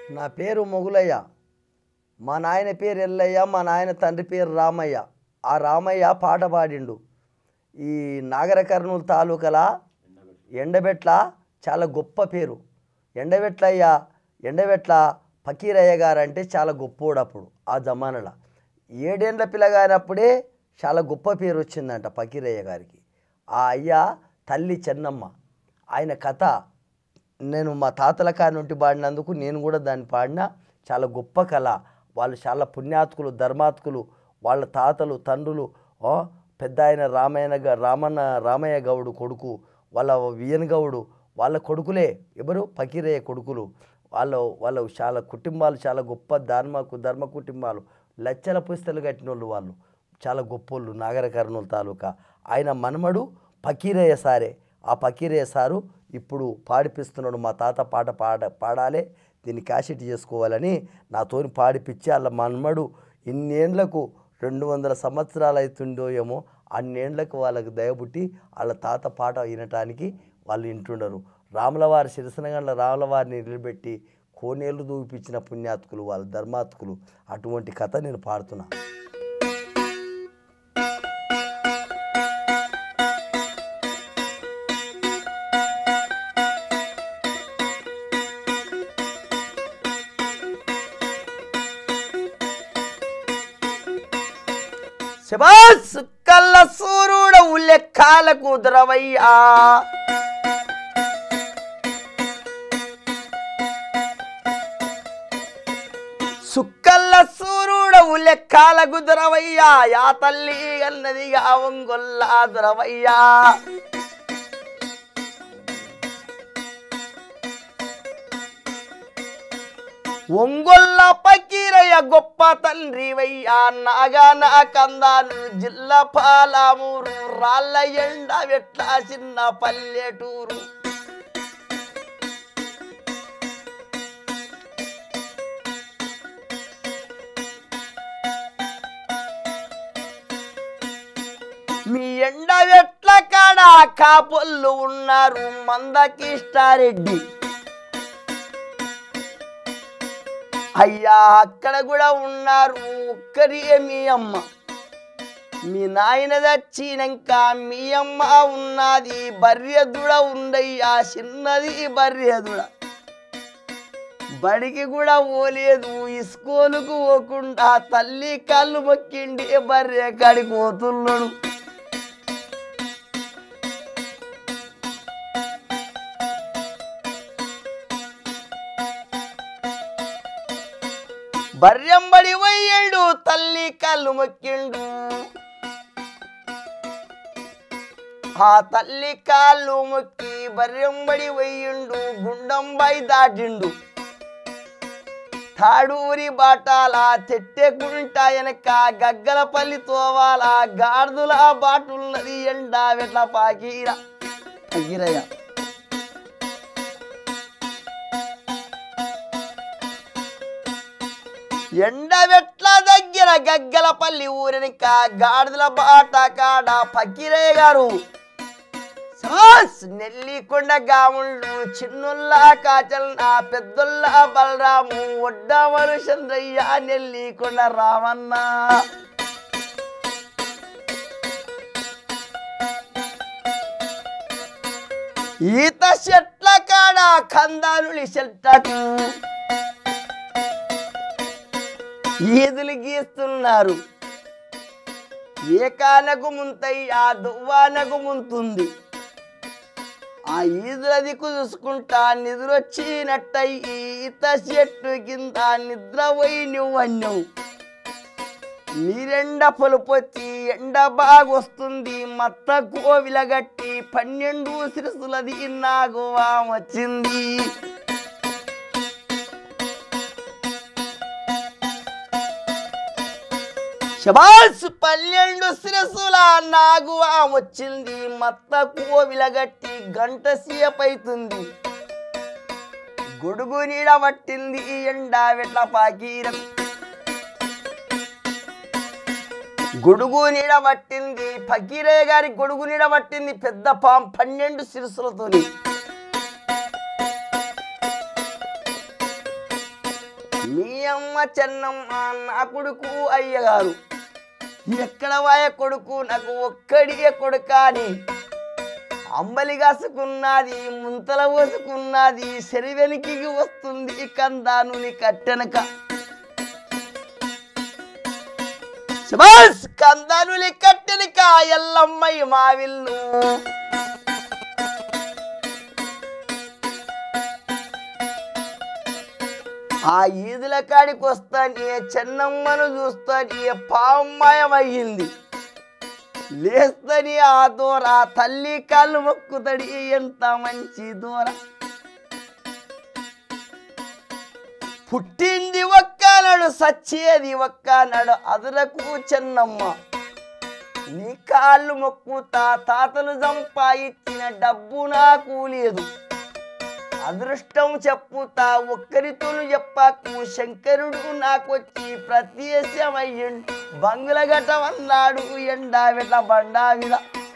నా పేరు మొగులయ్య. మా నాయన పేరు ఎల్లయ్య, మా నాయన తండ్రి పేరు రామయ్య. ఆ రామయ్య పాట పాడిండు. ఈ నాగర కర్నూలు తాలూకాల ఎండబెట్ల చాలా గొప్ప పేరు. ఎండబెట్ల ఫకీరయ్య గారు అంటే చాలా గొప్పోడు. అప్పుడు ఆ జమానాలో 7 ఏళ్ళ పిల్లగానప్పుడే చాలా గొప్ప పేరు వచ్చిందంట ఫకీరయ్య గారికి. ఆ అయ్య తల్లి చెన్నమ్మ. ఆయన కథ నేను మా తాతల కాడి నుండి పాడినందుకు నేను కూడా దాన్ని పాడిన. చాలా గొప్ప కళ. వాళ్ళు చాలా పుణ్యాత్కులు, ధర్మాత్కులు. వాళ్ళ తాతలు తండ్రులు పెద్ద ఆయన రామయ్య గౌడు కొడుకు, వాళ్ళ వియన్ గౌడు వాళ్ళ కొడుకులే. ఎవరు? ఫకీరయ్య కొడుకులు. వాళ్ళు చాలా కుటుంబాలు, చాలా గొప్ప ధర్మ కుటుంబాలు. లచ్చల పుస్తలు కట్టినోళ్ళు వాళ్ళు. చాలా గొప్పోళ్ళు నాగర కర్నూలు తాలూకా. ఆయన మనమడు ఫకీరయ్య సారే. ఆ ఫకీరయ్య సారు ఇప్పుడు పాడిపిస్తున్నాడు. మా తాత పాట పాడాలి, దీన్ని క్యాసెట్ చేసుకోవాలని నాతోని పాడిపించి వాళ్ళ మనమడు ఇన్నేండ్లకు 200 సంవత్సరాలు అవుతుండో ఏమో, అన్నేండ్లకు వాళ్ళకు దయబుట్టి వాళ్ళ తాత పాట వినటానికి వాళ్ళు వింటుండరు. రాములవారి సిరిసనగండ్ల రాములవారిని నిలబెట్టి కోనేళ్ళు దూపించిన పుణ్యాత్కులు, వాళ్ళ ధర్మాత్కులు. అటువంటి కథ నేను పాడుతున్నా. శబాస్ కళ్ళ సూర్యుడవు లెక్కాలకు ద్రవయ్యా, సుక్కల్ల సూర్యుడవు లెక్కాలకు ద్రవయ్యా, యా తల్లి అన్నదిగా ఒంగొల్లా ద్రవయ్యా. ఒంగొల్ల ఫకీరయ్య గొప్ప తండ్రివయ్యా, నాగాన కందాలు జిల్లా పాలమూరు, రాళ్ళ ఎండ వెట్ల చిన్న పల్లెటూరు. మీ ఎండ వెట్ల కాడ కాపుళ్ళు ఉన్నారు మందకిష్టారెడ్డి. అయ్యా అక్కడ కూడా ఉన్నారు ఒక్కరి మీ అమ్మ. మీ నాయన దచ్చినాక మీ అమ్మ ఉన్నది బర్రెదుడ ఉందయ్యా, చిన్నది బర్రెదుడ. బడికి కూడా పోలేదు, ఇస్కూలుకు పోకుండా తల్లి కళ్ళు మొక్కిండి బర్రె కాడికి పోతున్నాడు. బర్రెంబడి పోయిండు, తల్లి కళ్ళు మొక్కిండు. ఆ తల్లి కాళ్ళు మొక్కి బర్రెంబడి పోయిండు, గుండంబై దాటిండు. తాడూరి బాటాల తెట్టెకుంట వెనక గగ్గలపల్లి తోవాల గాడిదల బాటున్నది ఎండ వెట్ల ఫకీరయ్య. ఎండవెట్ల దగ్గర గగ్గలపల్లి ఊరినిక గాడిదల బాట కాడ ఫకీరయ్య గారు నెల్లికొండ గాముళ్ళు, చిన్నొల్ల కాచల్న, పెద్దొల్ల బలరాము, ఒడ్డవరు చంద్రయ్య, నెల్లికొండ రామన్న. ఈత చెట్ల కాడ కందానులి చెట్టకు ఈదులు గీస్తున్నారు. ఏకానకు ముంతయ్యా దువ్వానకు ముంతుంది. ఆ ఈదుల దిక్కు చూసుకుంటా నిద్రొచ్చినట్టయి ఈత చెట్టు కింద నిద్రపోయి నువ్వన్నావు. నీరెండ పొలుపొచ్చి ఎండ బాగొస్తుంది, మత్త కోవిలగట్టి 12 సిరుసులది నాగువా వచ్చింది. శబాస్ 12 శిరసుల నాగువా వచ్చింది, మత్త కోవిలగట్టి గంట సేపైతుంది. గొడుగు నీడ పట్టింది ఎండ వెట్ల ఫకీరయ్య. గొడుగు నీడ పట్టింది ఫకీరయ్య గారి గొడుగు నీడ పట్టింది పెద్ద పాం 12 శిరసులతోని. మీ అమ్మ చెన్నమ్మ నా కొడుకు అయ్యగారు ఎక్కడ వాయ కొడుకు నాకు ఒక్కడిగే కొడుకాని అంబలి కాసుకున్నది ముంతల పోసుకున్నది శరీరానికి వస్తుంది కందానుని కట్టెనక శబాస్ కందానుని కట్టెనక ఎల్లమ్మయ్య మావిల్లు ఆ ఈదుల కాడికి వస్తానే చెన్నమ్మను చూస్తానే పామాయమయ్యింది లేస్తని ఆ దూర తల్లి కాళ్ళు మొక్కుతడి ఎంత మంచి దూర పుట్టింది ఒక్కనాడు సచ్చేది ఒక్కనాడు అదులకు చెన్నమ్మ నీ కాళ్ళు మొక్కుతా తాతలు సంపాదించిన డబ్బు నాకు లేదు అదృష్టం చెప్పుతా ఒక్కరితోను చెప్పకు శంకరుడు నాకొచ్చి ప్రత్యక్షమయ్యిండు బంగులగటం అన్నాడు ఎండావిట బండావిడ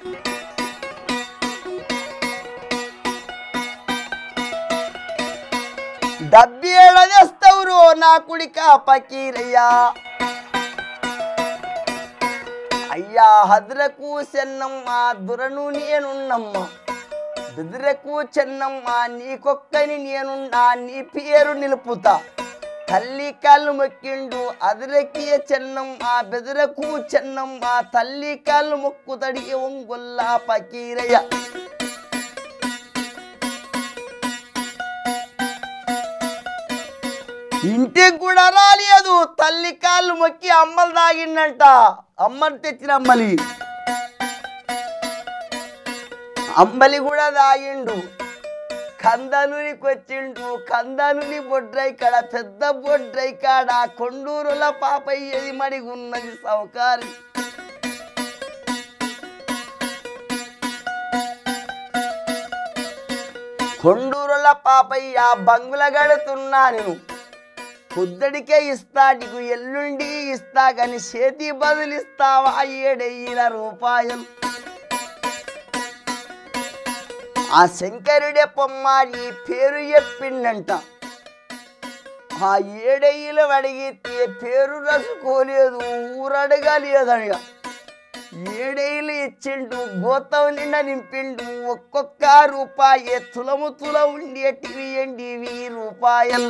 డబ్బేళ చేస్తావురో నా కుడిక పకీరయ్యా అయ్యా హద్రకు చెన్నమ్మ దురను నేనున్నమ్మ బెదిరకు చెన్నమ్మ నీకొక్కని నేనున్నా నీ పేరు నిలుపుతా తల్లి కాళ్ళు మొక్కిండు అదిరకి చెన్నమ్మ బెదిరకు చెన్నమ్మ తల్లి కాళ్ళు మొక్కుతడి ఒంగొల్లా పకీరయ్య ఇంటికి కూడా రాలేదు తల్లి కాళ్ళు మొక్కి అమ్మలు తాగిండంట అమ్మని తెచ్చిన అంబలి కూడా తాగిండు కందనునికి వచ్చిండు కందనుని బొడ్రై కాడ పెద్ద బొడ్రై కాడ కొండూరుల పాపయ్యది మడిగున్నది సౌకారి కొండూరుల పాపయ్య బంగుల గడుతున్నా నేను పొద్దుడికే ఇస్తా నీకు ఎల్లుండి ఇస్తా కానీ చేతి బదులిస్తావా 7,000 రూపాయలు ఆ శంకరుడే పొమ్మారి పేరు చెప్పిండంట ఆ 7,000 అడిగితే పేరు రసుకోలేదు ఊరడగలేదనగా 7,000 ఇచ్చిండు గోతం నిండా నింపిండు ఒక్కొక్క రూపాయి తులము తుల ఉండేటివి ఎండివి రూపాయలు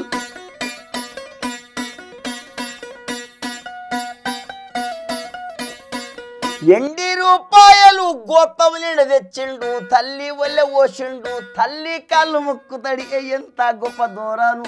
ఎండి రూపాయలు గోతం నిండా తెచ్చిండు తల్లి వల్ల ఓసిండు తల్లి కాళ్ళు మొక్కుతడి ఎంత గొప్ప దూరాను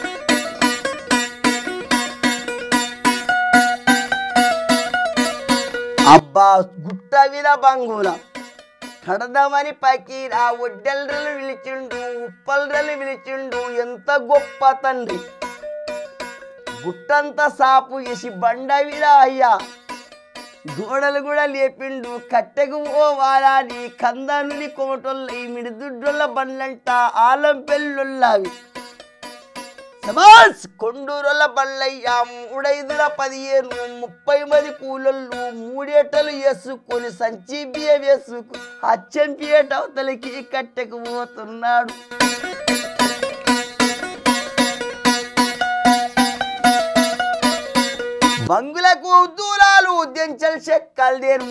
అబ్బా గుట్ట మీద బంగుల కడదామని పకీరా ఒడ్డెల్రలు పిలిచిండు ఉప్పల్రలు పిలిచిండు ఎంత గొప్ప తండ్రి గుట్టంతా సాపు వేసి బండ మీద అయ్యా గోడలు కూడా లేపిండు కట్టెకు ఓ వారాని కందానుని కోటొల్లి మిడిదుడ్డొల్ల బండ్లంట ఆలం పెళ్ళుల్లవి సమాస్ కొండూరుల బండ్లయ్యా 3,515 30 మంది కూలళ్ళు 3 ఏటలు వేసుకొని సంచి బియ్య వేసుకు అచ్చంపేట అవతలికి కట్టెకు పోతున్నాడు బంగులకు దూరాలు దెంచల్ చెక్కల్దేరు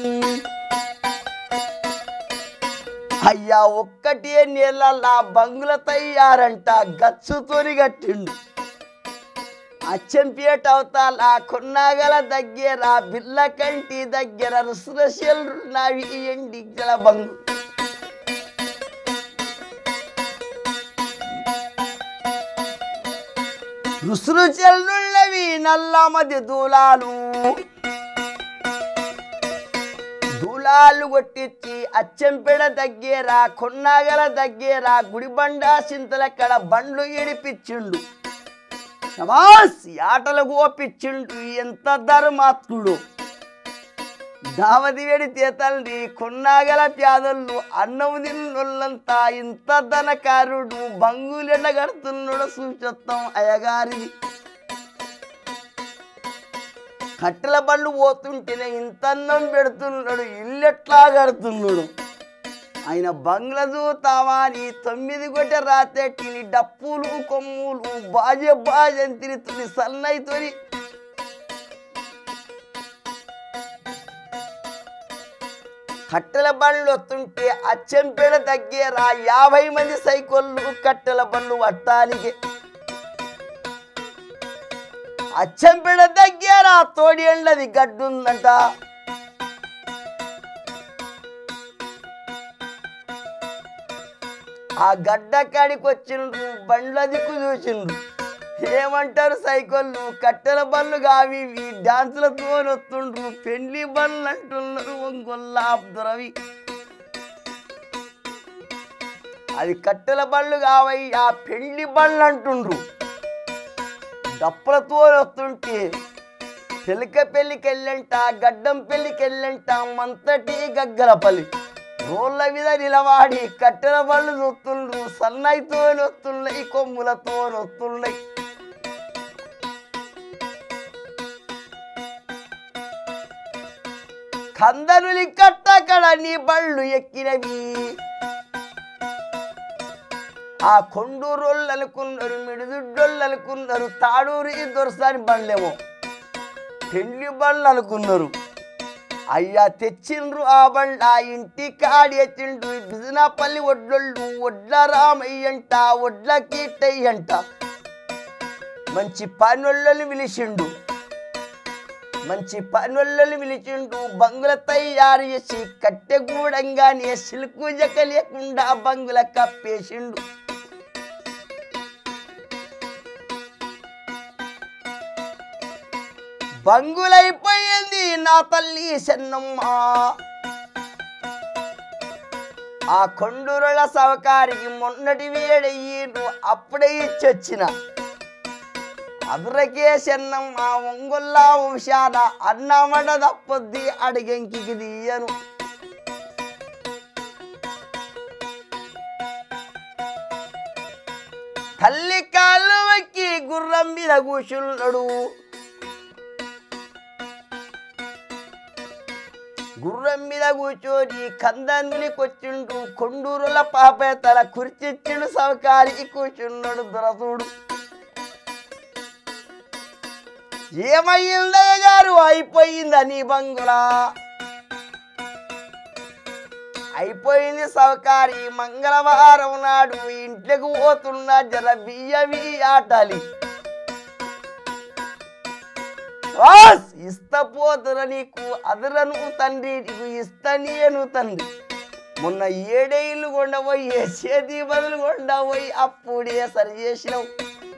అయ్యా ఒక్కటే నీళ్ళ బంగుల తయ్యారంట గచ్చుతోని కట్టిండు అచ్చంపేట అవతాల కొన్నాగల దగ్గర బిల్ల కంటి దగ్గర రుసురశలు నావి ఎండి జల బంగు రుసురు చెల్లుళ్ళవి నల్ల మధ్య దూలాలు కొట్టించి అచ్చంపేట దగ్గర కొన్నాగల దగ్గర గుడిబండ సింతలక్కడ బండ్లు ఏడిపించిండు శబాస్ ఆటలు గోపించిండు ఎంత ధర్మాత్ముడు దావది వేడితే తండ్రి కొన్నాగల ప్యాదళ్ళు అన్నం తిన్నోళ్ళంతా ఇంత ధనకారుడు బంగులెండ కడుతున్నాడు సూచొత్తం అయ్యగారిది కట్టెల బండ్లు పోతుంటేనే ఇంత అన్నం పెడుతున్నాడు ఇల్లెట్లా కడుతున్నాడు ఆయన బంగ్లా చూతావా అని 9 గొట్టె రాతెట్టిని డప్పులు కొమ్ములు బాజంతిని తుని సన్నైతోని కట్టెల బండ్లు వస్తుంటే అచ్చంపేట దగ్గర 50 మంది సైకిళ్ళు కట్టెల బండ్లు పట్టాలికి అచ్చంపేట దగ్గర తోడి ఎండది గడ్డుందంట ఆ గడ్డ కాడికి వచ్చిండ్రు బండ్ల దిక్కు చూసిండ్రు ఏమంటారు సైకిళ్ళు కట్టెల బండ్లు కావి డాన్సులతో వస్తుండ్రు పెండ్లి బండ్లు అంటున్నారు ఒంగొల్ల అబ్దురవి అది కట్టెల బండ్లు కావయ్యా పెండ్లి బండ్లు అంటుండ్రు డప్పులతో వస్తుంటే పెళ్ళిక పెళ్ళికెళ్ళంట గడ్డం పెళ్ళికెళ్ళంట మంతటి గగ్గలపల్లి రోళ్ళ మీద నిలవాడి కట్టెల బండ్లు చూస్తుండ్రు సన్నైతో వస్తున్నాయి కొమ్ములతో వస్తున్నాయి కందనులి కట్టకడ నీ బళ్ళు ఎక్కినవి ఆ కొండూరోళ్ళు అనుకున్నారు మిడిదుడ్డోళ్ళు అనుకున్నారు తాడూరి దొరసాని బండ్లేమో పెండ్లి బండ్లు అనుకున్నారు అయ్యా తెచ్చిండ్రు ఆ బండ్ల ఇంటి కాడి ఎచ్చిండ్రు బిజినాపల్లి ఒడ్లొళ్ళు ఒడ్ల రామయ్యంట ఒడ్ల కీటయ్యంట మంచి పనొళ్ళని పిలిచిండు బంగుల తయారు చేసి కట్టెగూడంగానే సిల్కు జక లేకుండా బంగుల కప్పేసిండు బంగులైపోయింది నా తల్లి చెన్నమ్మ ఆ కొండూరుల సవకారికి మొన్నటి వేడయ్యిండు అప్పుడే ఇచ్చొచ్చిన అదురకే చెన్నమ్మ ఒంగొల్ల వంశాన అన్నమడ తప్పొద్ది అడిగెంకి దియ్యను తల్లి కాళ్ళు వెక్కి గుర్రం మీద కూర్చున్నాడు గుర్రం మీద కూర్చొని కందనులికొచ్చిండు కొండూరుల పాపే తల కుర్చిచ్చిండు సవకారికి కూర్చున్నాడు దొరసుడు ఏమయ్యిందయ్య గారు అయిపోయిందని బంగులా అయిపోయింది సవకారి మంగళవారం నాడు ఇంట్లోకి పోతున్న జర బియ్యవి ఆటాలి ఇస్తపోతుర నీకు అదరను తండ్రి నీకు ఇస్తనీయను తండ్రి మొన్న 7 ఇల్లు కొండపోయి చేతి బదులు కొండపోయి అప్పుడే సరి చేసినావు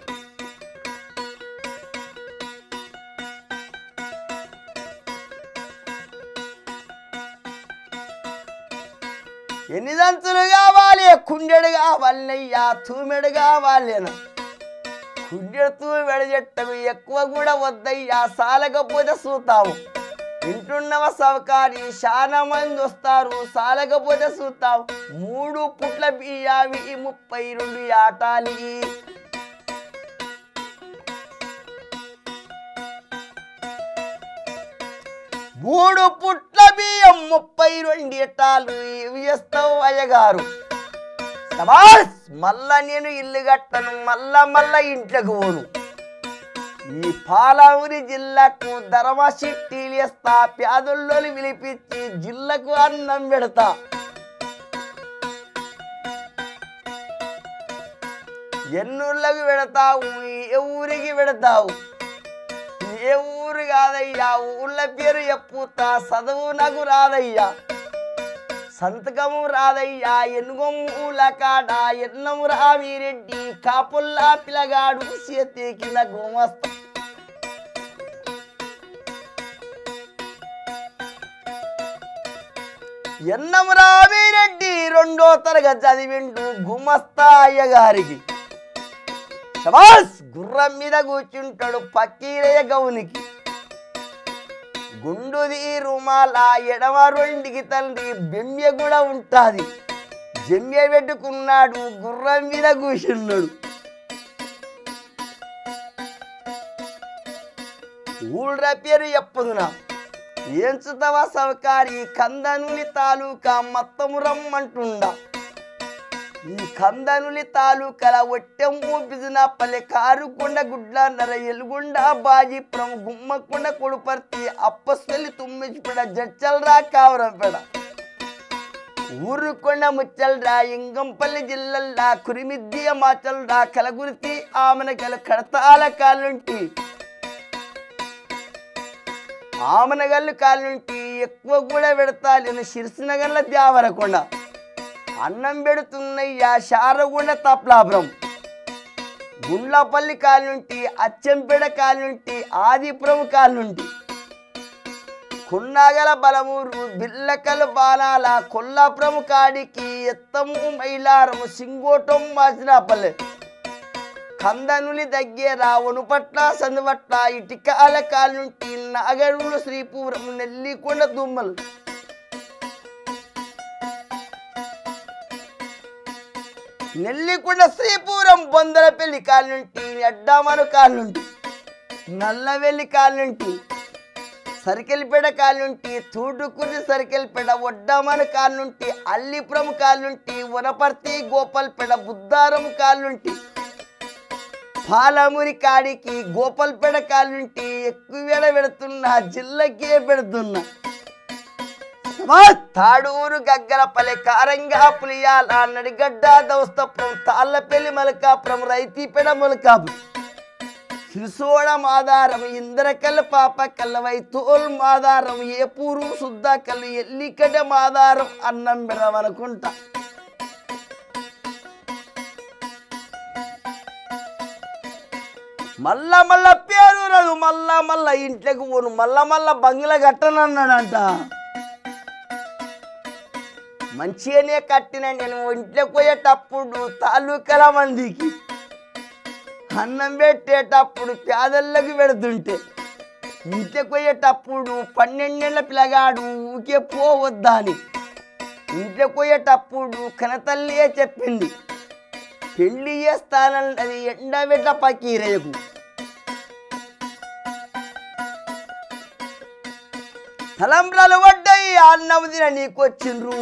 ఎన్ని దంతులు కావాలి కుండెడు కావాలయ్యా తూమెడు కావాలేనా కుండెడు తూమెడు చెట్టకు ఎక్కువ కూడా వద్దయ్యా సాలకపోతే చూతావు వింటున్నవ సవకారి చాలా మంది వస్తారు సాలకపోతే చూతావు 3 పుట్ల బియ్యావి 32 ఆటాలి 3 పుట్ల బియ్యం 32 ఎట్టాలు ఇవి చేస్తావు అయ్యగారు సబాస్ మళ్ళా నేను ఇల్లు కట్టను మళ్ళా ఇంట్లోకి పోను ఈ పాలవురి జిల్లాకు ధర్మ చిట్టీలు వేస్తా పేదోళ్ళని పిలిపించి జిల్లాకు అన్నం పెడతా ఎన్నూళ్ళకి పెడతావు ఏ ఊరికి పెడతావు ఏ ఊరు కాదయ్యా ఊళ్ళ పేరు చెప్పుతా చదువు నాకు రాదయ్యా సంతకము రాదయ్యా ఎన్నుగొమ్ముల కాడ ఎన్నము రామిరెడ్డి కాపుల్లా పిల్లగాడు చేతికి నా గుమస్తా ఎన్నము రామిరెడ్డి 2వ తరగతి చదివిండు గుమస్తా అయ్యగారికి శబాస్ గుర్రం మీద కూర్చుంటాడు పక్కీరయ్య గౌనికి గుండుది రుమాల ఎడమ 2కి తండ్రి బెమ్మె కూడా ఉంటుంది జమ్మె పెట్టుకున్నాడు గుర్రం మీద కూర్చున్నాడు ఊళ్ళ పేరు చెప్పదునా ఏంచుతవా సౌకారి కందనులి తాలూకా మొత్తము రమ్మంటుండ ఈ కందనులి తాలూకల ఒట్టెంపు బిజినపల్లె కారుకొండ గుడ్ల నర ఎలుగుండ బాజీపురం గుమ్మకొండ కొడుపర్తి అప్పస్వెల్లి తుమ్మిచిపెడ జడ్చల్రా కావరంపెడ ఊరుకొండ ముచ్చల్రా ఇంగంపల్లి జిల్లల్లా కురిమిద్దియ మాచల్రా కలగుర్తి ఆమనగల కడతాల కాలుంటి ఆమనగల్లు కాలుంటి ఎక్కువ కూడా పెడతాను శిర్సినగర్ల దేవరకొండ అన్నం పెడుతున్నయ్యా శారగుండ తప్లాపురం గుండ్లపల్లి కాలుంటి అచ్చంపేట కాలుంటి ఆదిపురం కాలుంటి కున్నాగల బలమూరు బిల్లకలు బాణాల కొల్లాపురం కాడికి ఎత్తము మైలారము సింగోటం మాచినాపల్లె కందనులి దగ్గర వనుపట్ల సందువట్ల ఇటికాల కాలుంటి నాగరులు శ్రీపురం నెల్లికొండ దుమ్మలు నెల్లికొండ శ్రీపురం బొందరపల్లి కాలుంటి అడ్డామను కాలుంటి నల్లవెల్లి కాలుంటి సరికెల్పేట కాలుంటి తూటుకుర్రి సరికెల్పేట ఒడ్డామను కాలుంటి అల్లిపురం కాలుంటి వనపర్తి గోపాల్పేట బుద్ధారం కాలుంటి పాలమూరి కాడికి గోపాల్పేట కాలుంటి ఎక్కువ పెడుతున్నా జిల్లకే పెడుతున్నా తాడూరు గగ్గలపల్లె కారంగా పులియాల నడిగడ్డ దౌస్తపురం తాళ్ళపల్లి మలకాపురం రైతీపేట మలకాపురం సిరిసోడ మాదారం ఇంద్రకల్ పాప కల్లవైతోల్ మాదారం ఏపూరు సుద్దాకల్లు ఎల్లికడ్డ మాదారం అన్నం పెడవనుకుంటా మళ్ళా పేరు రాదు మళ్ళా ఇంట్లోకి పోను మళ్ళా బంగ్లా కట్టనన్నాడంట మంచిగానే కట్టిన నేను ఇంట్లోకి పోయేటప్పుడు తాలూకాల మందికి అన్నం పెట్టేటప్పుడు పేదళ్ళకి పెడుతుంటే ఇంట్లోకి పోయేటప్పుడు 12 ఏళ్ల పిల్లగాడు ఊకే పోవద్దా అని ఇంట్లోకి పోయేటప్పుడు కనతల్లియే చెప్పింది పెళ్లి చేస్తానన్నది ఎండబెట్ట పకీరయ్యకు తలంబ్రాలు పడ్డాయి అన్నం తిన నీకొచ్చిండ్రు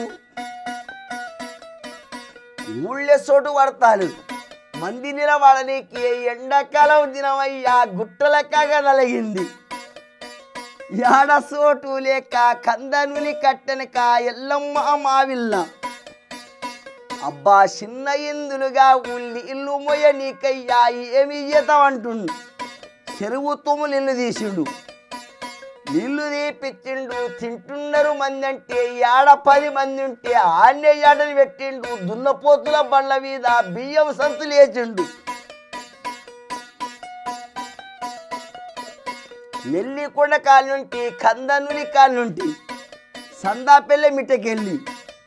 ఊళ్ళే చోటు పడతాను మంది నిలబడనీకి ఎండాకాలం దినమయ్యా గుట్టలెక్కగా నలిగింది యాడ చోటు లేక కందనులి కట్టెనక ఎల్లమ్మ మావిల్ల అబ్బా చిన్న ఇందులుగా ఉల్లి ఇల్లు మొయ్య నీకయ్యా ఏమి ఇయ్యతామంటుండు చెరువు తుమ్ము నిన్ను తీసిండు నీళ్లు తీపిచ్చిండు తింటున్నారు మంది అంటే ఏడ 10 మంది ఉంటే ఆన్య ఏడని పెట్టిండు దున్నపోతుల బండ్ల మీద బియ్యం సంతులు వేసిండు నెల్లికొండ కాలుంటి కందనులి కాలుంటి సందాపల్లె మిట్టకెళ్ళి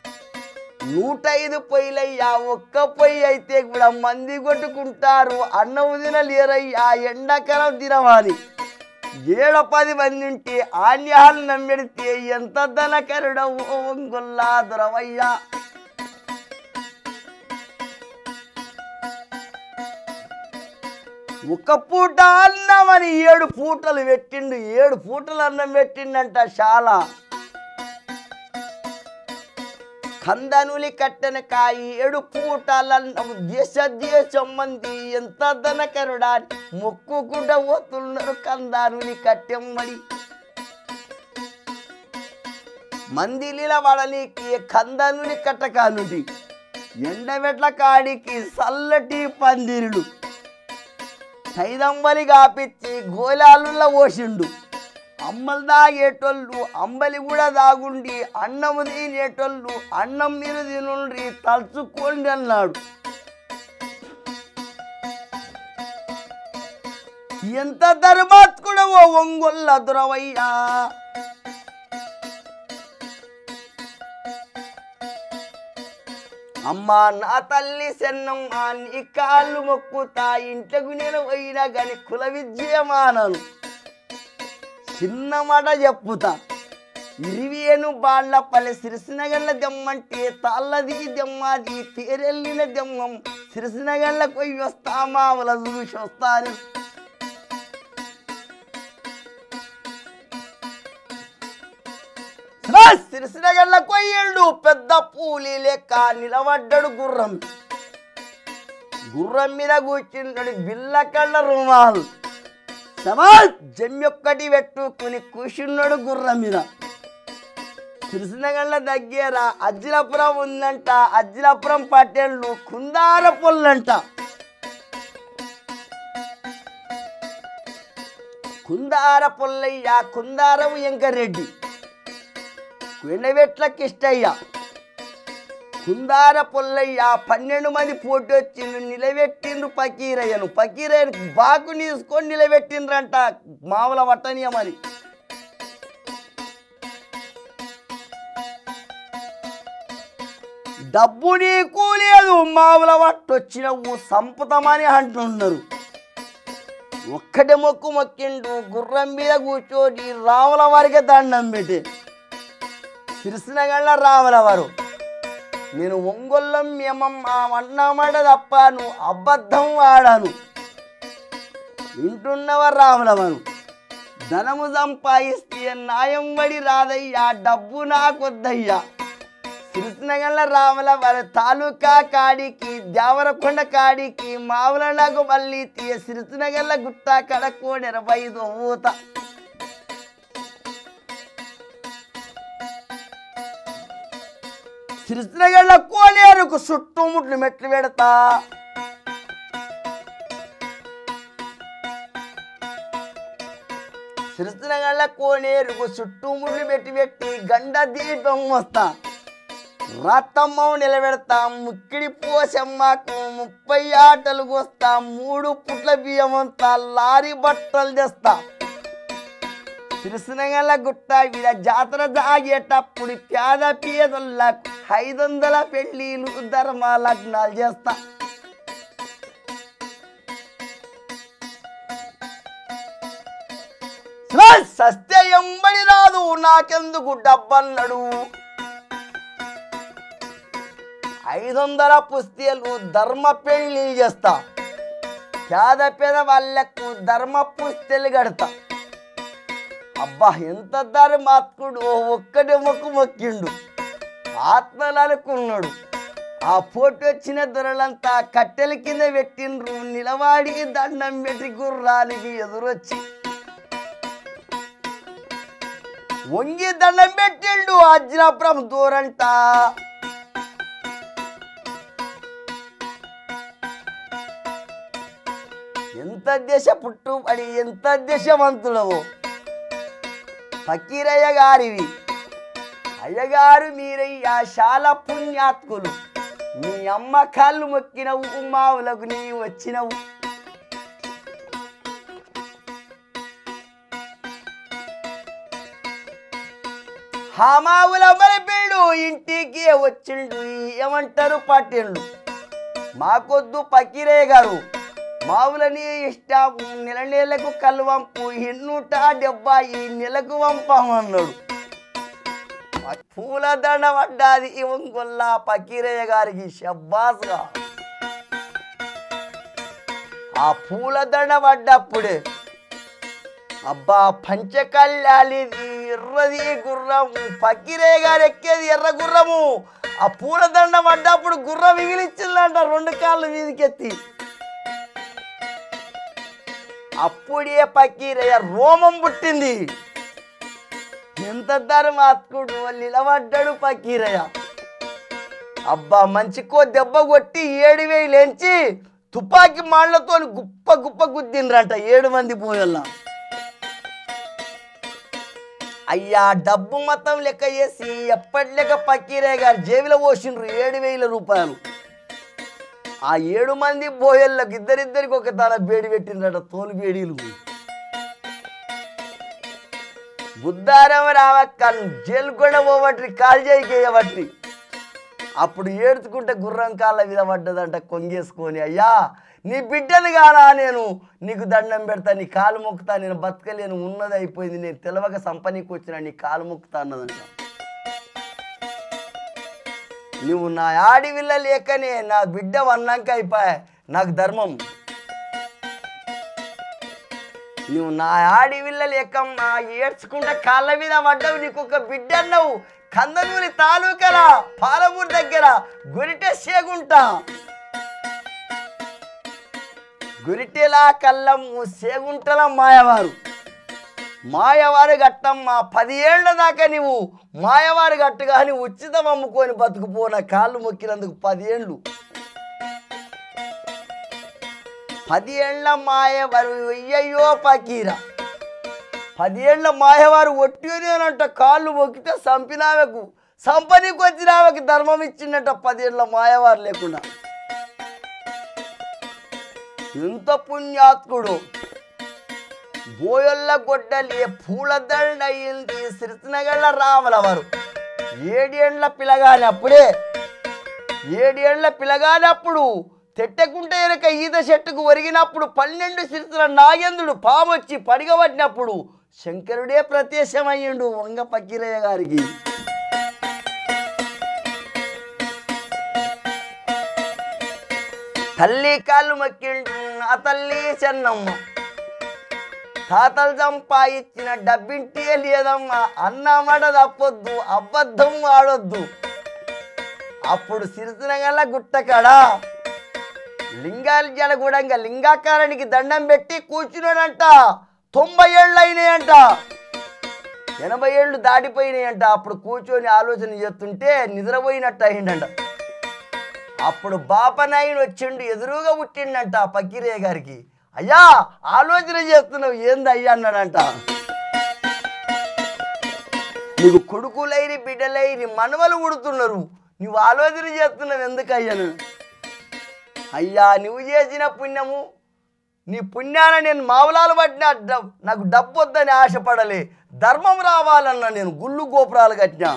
105 పొయ్యిలయ్యా ఒక్క పొయ్యి అయితే కూడా మంది కొట్టుకుంటారు అన్నం తినలేరయ్యా ఎండాకాలం తినవాలి 7-10 మంది ఉంటే ఆన్యాలు నమ్మెడితే ఎంత ధనకరుడవు ఒంగొల్లా దొరవయ్యా ఒక పూట అన్నమని 7 పూటలు పెట్టిండు 7 పూటలు అన్నం పెట్టిండంట చాలా కందనులి కట్టెనక 7 పూటలన్నము దేశం మంది ఎంత ధనకరుడా మొక్కుకుంట పోతున్నారు కందనులి కట్టెమ్మడి మంది నిలబడనీకి కందనులి కట్టకానుడి ఎండబెట్ల కాడికి చల్లటి పందిరులు సైదంబలి కాపిచ్చి గోలాలుల్ల పోసిండు అమ్మలు దాగేటోళ్ళు అంబలి కూడా దాగుండి అన్నము తినేటోళ్ళు అన్నం మీరు తినుండ్రి తలుచుకోండి అన్నాడు ఎంత ధర్మాత్కుడవో ఒంగొల్ల దొరవయ్యా అమ్మా నా తల్లి సెన్నమ్మ నీ కాళ్ళు మొక్కుతా ఇంట్లోకి నేను పోయినా కానీ కుల విద్యమానను చిన్న మాట చెప్పుతా 20 బాళ్ళపల్లె సిరిసినగళ్ళ దెమ్మంటే తాళ్ళది దెమ్మది పేరెళ్ళిన దెమ్మం సిరిసినగళ్ళ పోయి వస్తా మామల చూసి వస్తాను సిరిసినగళ్ళ కొయ్యళ్ళు పెద్ద పూలి లెక్క నిలబడ్డాడు గుర్రం మీద కూర్చున్నాడు బిల్ల కళ్ళ రుమాలు జమ్మి పెట్టుకుని కూర్చున్నాడు గుర్రం మీద. సిరిసినగళ్ళ దగ్గర అజ్జిలపురం ఉందంట. అజ్జిలపురం పట్టేళ్ళు కుందార పొల్లంట. కుందార పొల్లయ్య కుందారం వెంకరెడ్డి వెండవెట్ల కిష్టయ్య కుందార పొల్లయ్య 12 మంది పోటీ వచ్చిండ్రు. నిలబెట్టిండ్రు పకీరయ్యను బాకు తీసుకొని నిలబెట్టిండ్రంట మామూల వట్టనీయమని. డబ్బు నీకు లేదు మామూల వట్టొచ్చినవు సంపుతమని అంటున్నారు. ఒక్కటి మొక్కిండు గుర్రం మీద కూర్చొని రాముల వారికి దండం పెట్టి. సిరిసినగళ్ళ రాముల వారు నేను ఒంగొల్లం మేమమ్మ అన్నమాట తప్ప నువ్వు అబద్ధం వాడాను వింటున్నవ రాముల వారు. ధనము సంపాదిస్తే న్యాయం వడి రాదయ్యా డబ్బు నాకొద్దయ్యా. సిరిసినగళ్ళ రాముల వారి తాలూకా కాడికి దేవరకొండ కాడికి మావుల నాకు మళ్ళీ తీయ సిరిసినగళ్ళ గుట్ట కడకోడి 25 ఊత. సిరిసినగళ్ళ కోనేరుకు చుట్టుముట్లు మెట్లు పెడతా. సిరిసినగళ్ళ కోనేరుకు చుట్టుముట్లు పెట్టి గండ దీపం వస్తా. రత్తమ్మ నిలబెడతా. ముక్కిడి పోసమ్మకు 30 ఆటలు కోస్తా. 3 పుట్ల బియ్యం అంతా లారీ బట్టలు తెస్తా. సిరిసినగళ్ళ గుట్ట మీద జాతర దాగేటప్పుడు పేదలకు 500 పెళ్ళిళ్ళు ధర్మ లగ్నాలు చేస్తా. సస్తే ఎంబడి రాదు నాకెందుకు డబ్బన్నడు. 500 పుస్తేలు ధర్మ పెళ్లి చేస్తా. పేద వాళ్ళకు ధర్మ పుస్తెలు కడతా. అబ్బా ఎంత ధర్మాత్ముడు ఒక్కటి మొక్కిండు ఆత్మలు అనుకున్నాడు. ఆ పోటీ వచ్చిన దొరలంతా కట్టెల కింద పెట్టిండ్రు. నిలవాడి దండం పెట్టి గుర్రానికి ఎదురొచ్చి వంగి దండం పెట్టిండు. అజ్జిలపురం దూరంట. ఎంత దేశ పుట్టుబడి ఎంత దేశవంతులవో ఫకీరయ్య గారివి. అయ్యగారు మీరయ్యా చాలా పుణ్యాత్కులు. మీ అమ్మ కాళ్ళు మొక్కినవు మావులకు నీ వచ్చినవు. హామావుల మరిపిల్డు ఇంటికి వచ్చిండు. ఏమంటారు పట్టిండు మాకొద్దు ఫకీరయ్య గారు మావులని ఇష్టం. నెలకు కల్వంపు 170 నెలకు వంపమన్నాడు. పూల దండ పడ్డాది ఒంగొల్ల ఫకీరయ్య గారికి షబ్బాస్గా. ఆ పూల దండ పడ్డప్పుడే అబ్బా పంచకళ్యాలిది ఎర్రది గుర్రం. ఫకీరయ్య గారు ఎక్కేది ఎర్ర గుర్రము. ఆ పూల దండ పడ్డప్పుడు గుర్రం మిగిలిచ్చిందంట 2 కాళ్ళు మీదకెత్తి. అప్పుడే ఫకీరయ్య రోమం పుట్టింది. ఎంత ధర్మాత్ముడు నిలబడ్డాడు ఫకీరయ్య. అబ్బా మంచికో దెబ్బ కొట్టి 7000 ఎంచి తుపాకీ మాళ్లతో గుప్ప గుద్దిండ్రంట 7 మంది పోయల్లా. అయ్యా డబ్బు మొత్తం లెక్క చేసి ఎప్పటి లెక్క ఫకీరయ్య గారు జేబులో పోసిండ్రు 7000 రూపాయలు. ఆ 7 మంది బోయళ్ళకు ఇద్దరికి ఒక తల బేడి పెట్టిందట తోలు బేడీలు. బుద్ధారామ రావక్క జైలు కూడా పోవట్రి కాలు చేయబట్టి. అప్పుడు ఏడ్చుకుంటే గుర్రం కాళ్ళ మీద పడ్డదంట కొంగేసుకొని. అయ్యా నీ బిడ్డను కానా నేను నీకు దండం పెడతా నీ కాలు మొక్కుతా నేను బతకలేను ఉన్నది అయిపోయింది నేను తెలవక సంపనీకి వచ్చిన నీ కాలు మొక్కుతా అన్నదంట. నువ్వు నా ఆడివిల్ల లేకనే నా బిడ్డ వన్నాక అయిపోయా నాకు ధర్మం. నువ్వు నా ఆడి విల్ల లేకమ్మా ఏడ్చుకుంటా కాళ్ళ మీద పడ్డావు. నీకు ఒక బిడ్డ అన్నావు. కందనూరి తాలూకల పాలమూరు దగ్గర గురిటె సేగుంట. గురిటెలా కళ్ళము సేగుంటల మాయవారు గట్టమ్మ. 10 ఏళ్ల దాకా నువ్వు మాయవారు గట్టుగా నువ్వు ఉచితం అమ్ముకొని బతుకుపోన కాళ్ళు మొక్కినందుకు 10 ఏళ్ళు. 10 ఏళ్ల మాయవారు అయ్యయ్యో పకీరా. 10 ఏళ్ల మాయవారు ఒట్టినేనంట కాళ్ళు మొక్కితే సంపినామెకు సంపనికి వచ్చినామెకు ధర్మం ఇచ్చిందట 10 ఏళ్ల మాయవారు లేకుండా. ఎంత పుణ్యాత్కుడు. బోయొల్ల గొడ్డలి పూలదండ అయింది సిరిసినగళ్ళ రామలవారు. 7 ఏళ్ల పిల్లగానప్పుడు తెట్టకుంట వెనక ఈత చెట్టుకు ఒరిగినప్పుడు 12 సిరిసిల నాగేంద్రుడు పామొచ్చి పడిగబట్టినప్పుడు శంకరుడే ప్రత్యక్షమయ్యిండు వంగ పకీరయ్య గారికి. తల్లి కాళ్ళు మొక్కిండు నా తల్లి చెన్నమ్మ. తాతలు సంపాదించిన డబ్బింటే లేదమ్మా. అన్నమాట తప్పొద్దు, అబద్ధం ఆడొద్దు. అప్పుడు సిరిసినగల గుట్టకాడ లింగాల జలగూడంగా లింగాకారానికి దండం పెట్టి కూర్చున్నాడంట. 90 ఏళ్ళు అయినాయంట, 80 ఏళ్ళు దాటిపోయినాయంట. అప్పుడు కూర్చొని ఆలోచన చేస్తుంటే నిద్రపోయినట్టు అయిందంట. అప్పుడు బాపనాయుడు వచ్చిండు, ఎదురుగా పుట్టిండంట పకీరయ్య గారికి. అయ్యా ఆలోచన చేస్తున్నావు ఏంది అయ్యా అన్నాడంట. నీకు కొడుకులైరి బిడ్డలైరి మనవలు ఉడుతున్నారు, నువ్వు ఆలోచన చేస్తున్నావు ఎందుకు అయ్యాను? అయ్యా నువ్వు చేసిన పుణ్యము, నీ పుణ్యాన నేను మావులాలు పట్టిన నాకు డబ్బు వద్దని ఆశపడలే, ధర్మం రావాలన్నా నేను గుళ్ళు గోపురాలు కట్టినా.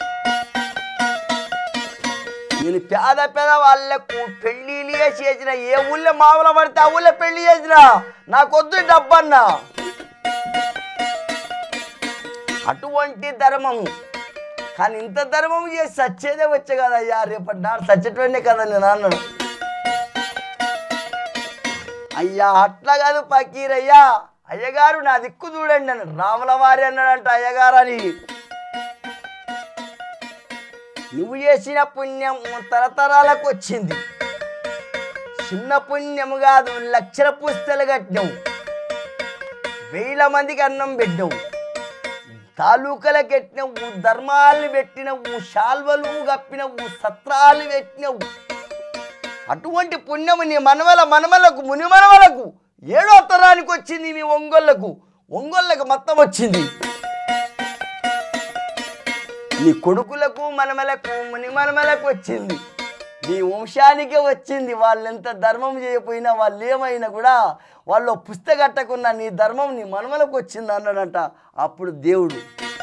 నేను పేద వాళ్ళకు పెళ్ళిళ్ళు చేసిన, ఏ ఊళ్ళో మామూలు పడితే ఆ ఊళ్ళో పెళ్లి చేసిన, నాకొద్దు డబ్బన్నా. అటువంటి ధర్మము. కానీ ఇంత ధర్మము చేసి సచ్చేదే వచ్చే కదా అయ్యా, రేపటి నాడు సచ్చేటోనే కదా నేను అన్నాడు. అయ్యా అట్లా కాదు పకీరయ్యా, అయ్యగారు నా దిక్కు చూడండి అని రాముల వారి అన్నాడంట అయ్యగారు అని. నువ్వు చేసిన పుణ్యం తరతరాలకు వచ్చింది. చిన్న పుణ్యము కాదు, లక్షల పుస్తలు కట్టినవు, 1000 మందికి అన్నం పెట్టినవు, తాలూకలకు పెట్టినవు, ధర్మాలు పెట్టినవు, శాల్వలు కప్పినవు, సత్రాలు పెట్టినవు. అటువంటి పుణ్యము నీ మనవలకు ముని మనవలకు 7వ తరానికి వచ్చింది. నీ ఒంగోళ్ళకు మొత్తం వచ్చింది. నీ కొడుకులకు మనమలకు ముని మనమలకు వచ్చింది, నీ వంశానికే వచ్చింది. వాళ్ళు ఎంత ధర్మం చేయకపోయినా, వాళ్ళు ఏమైనా కూడా వాళ్ళు పుస్తకట్టకున్న నీ ధర్మం నీ మనమలకు వచ్చింది అన్నాడంట. అప్పుడు దేవుడు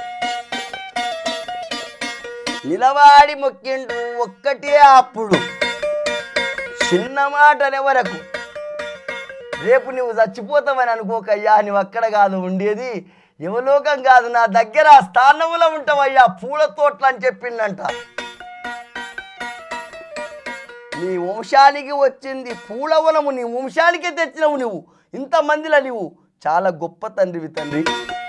నిలవాడి మొక్కిండు ఒక్కటే. అప్పుడు చిన్న మాటనే వరకు, రేపు నువ్వు చచ్చిపోతావని అనుకోకయ్యా, నువ్వు అక్కడ కాదు ఉండేది, యువలోకం కాదు, నా దగ్గర స్థానంలో ఉంటావయ్యా, పూల తోటలు అని చెప్పిండంట. నీ వంశానికి వచ్చింది పూలవనము, నీ వంశానికే తెచ్చినవు నువ్వు. ఇంతమందిలో నువ్వు చాలా గొప్ప తండ్రివి తండ్రి.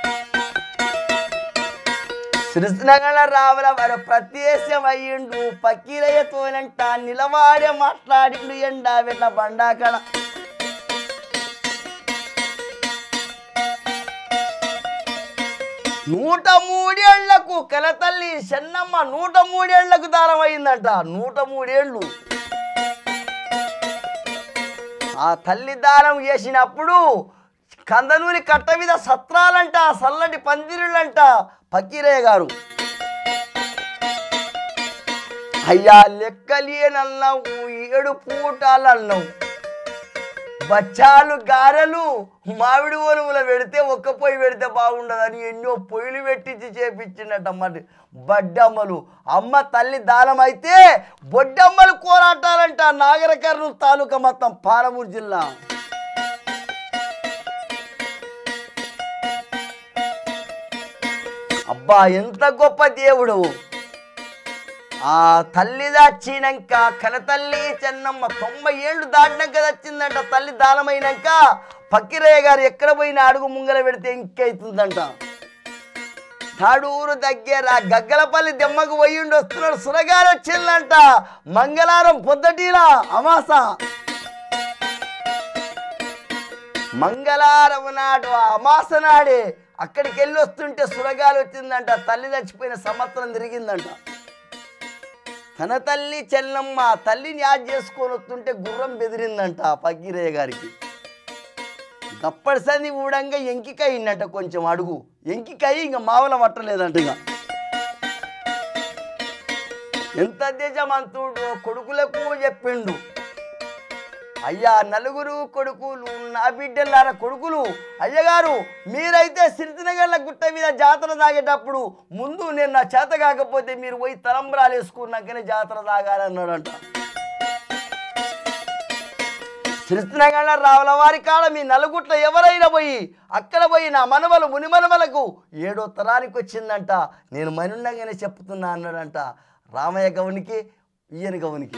సిరిసినగల రావుల వారు ప్రత్యక్షం అయ్యిండు పకీరయ్యతోనంట. నిలవాడే మాట్లాడిండు ఎండా వెట్ల బండాకడ. నూట 3 ఏళ్లకు కలతల్లి చెన్నమ్మ 103 ఏళ్లకు దారం అయిందంట. 103 ఏళ్ళు ఆ తల్లి దానం చేసినప్పుడు కందనూరి కట్ట మీద సత్రాలంట, సల్లటి పందిరులంట. పకీరయ్య గారు అయ్యా లెక్కలేనన్నావు, 7 పూటాలు అన్నావు. బచ్చాలు గారెలు మామిడి ఓలుముల పెడితే ఒక్క పొయ్యి పెడితే బాగుండదని ఎన్నో పొయ్యిలు పెట్టించి చేపించిండట. మరి బడ్డమ్మలు అమ్మ తల్లి దానం అయితే బొడ్డమ్మలు కోరాటాలంట. నాగర్ కర్నూలు తాలూకా మొత్తం పాలమూరు జిల్లా. అబ్బా ఎంత గొప్ప దేవుడు. ఆ తల్లి దాచినాక కనతల్లి చెన్నమ్మ 90 ఏళ్ళు దాటినాక వచ్చిందంట. తల్లి దానమైనాక ఫకీరయ్య గారు ఎక్కడ పోయినా అడుగు ముంగల పెడితే ఇంకైతుందంట. తాడూరు దగ్గర గగ్గలపల్లి దెమ్మకు పోయిండి వస్తున్నాడు. సురగారు వచ్చిందంట. మంగళవారం పొద్దటీలా అమాస. మంగళవారం నాడు అమాస నాడే అక్కడికి వెళ్ళి వస్తుంటే సురగాలు వచ్చిందంట. తల్లి చచ్చిపోయిన సంవత్సరం తిరిగిందంట. తన తల్లి చెల్లమ్మ తల్లిని యాద్ చేసుకొని వస్తుంటే గుర్రం బెదిరిందంట ఫకీరయ్య గారికి. తప్పనిసరి ఊడంగా ఎంకికయిందంట. కొంచెం అడుగు ఎంకికయి ఇంక మావల పట్టలేదంట. ఇక ఎంత దేశమంతుడు కొడుకులకు చెప్పిండు, అయ్యా నలుగురు కొడుకులు నా బిడ్డలార కొడుకులు, అయ్యగారు మీరైతే సిరిసినగళ్ళ గుట్ట మీద జాతర తాగేటప్పుడు ముందు నేను నా చేత కాకపోతే మీరు పోయి తలంబ్రాలు వేసుకున్నాకనే జాతర తాగాలన్నాడంట. సిరిసినగళ్ళ రావులవారి కాడ మీ నలుగుట్ల ఎవరైనా పోయి అక్కడ పోయి నా మనవలు మునిమనవలకు 7వ తరానికి వచ్చిందంట. నేను మనున్నగానే చెప్తున్నా అన్నాడంట. రామయ్య గౌనికి ఈయన గౌనికి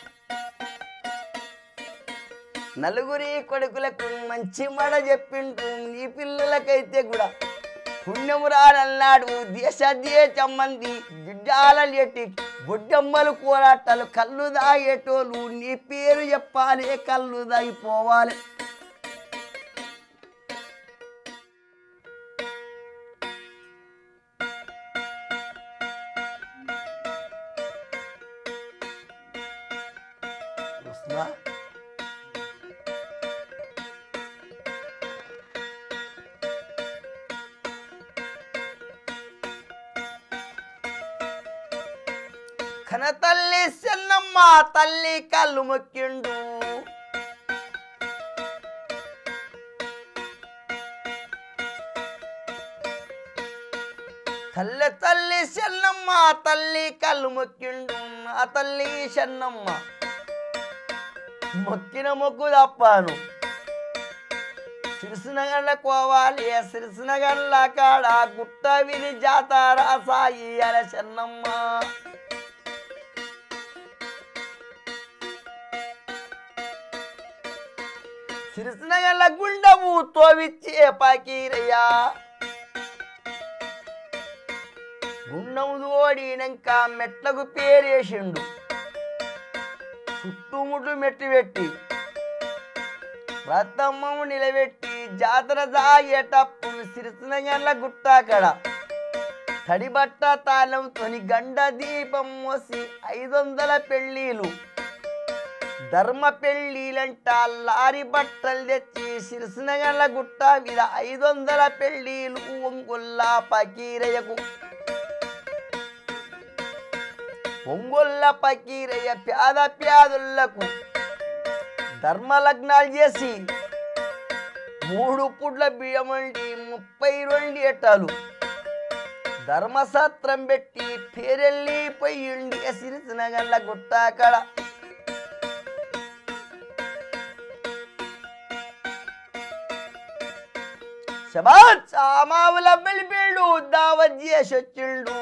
నలుగురి కొడుకులకు మంచి మాట చెప్పింటూ నీ పిల్లలకైతే కూడా పుణ్యము రానన్నాడు. దేశమంది గిడ్డాలెట్టి బొడ్డమ్మలు కోరాటాలు కళ్ళు దాగేటోళ్ళు నీ పేరు చెప్పాలి, కళ్ళు దాగిపోవాలి. కన తల్లి చెన్నమ్మ తల్లి కళ్ళు మొక్కిండు. తల్లి చెన్నమ్మ తల్లి కళ్ళు మొక్కిండు. ఆ తల్లి చెన్నమ్మ మొక్కిన మొక్కు తప్పాను. సిరిసినగళ్ళ కోవాలి సిరిసినగళ్ళ కాడ గుట్ట విధి జాతర సాయి అల చెన్నమ్మ. సిరిసినగళ్ళ గుండము తోవిచ్చే ఫకీరయ్య గుండం తోడినాక మెట్లకు పేరేసిండు. చుట్టుముట్టు మెట్లు పెట్టి రథమ్మము నిలబెట్టి జాతర సాగేటప్పుడు సిరిసినగళ్ళ గుట్టాకడ తడిబట్ట తాళంతోని గండ దీపం మోసి 500 పెళ్ళిళ్ళు ధర్మ పెళ్ళిళ్ళంట లారీ బట్టలు తెచ్చి సిరిసినగళ్ళ గుట్ట మీద 500 పెళ్ళిళ్ళు ఒంగొల్ల ఫకీరయ్యకు. ఒంగొల్ల ఫకీరయ్య పేదలకు ధర్మలగ్నాలు చేసి 3 పుడ్ల బియ్యం వండి 32 ఏటాలు ధర్మశాస్త్రం పెట్టి పేరెళ్ళిపోయిండి సిరిసినగళ్ళ గుట్టాకడ. శబాష్ మావుల పిలిపిండు దావత్ చేసి వచ్చిండు.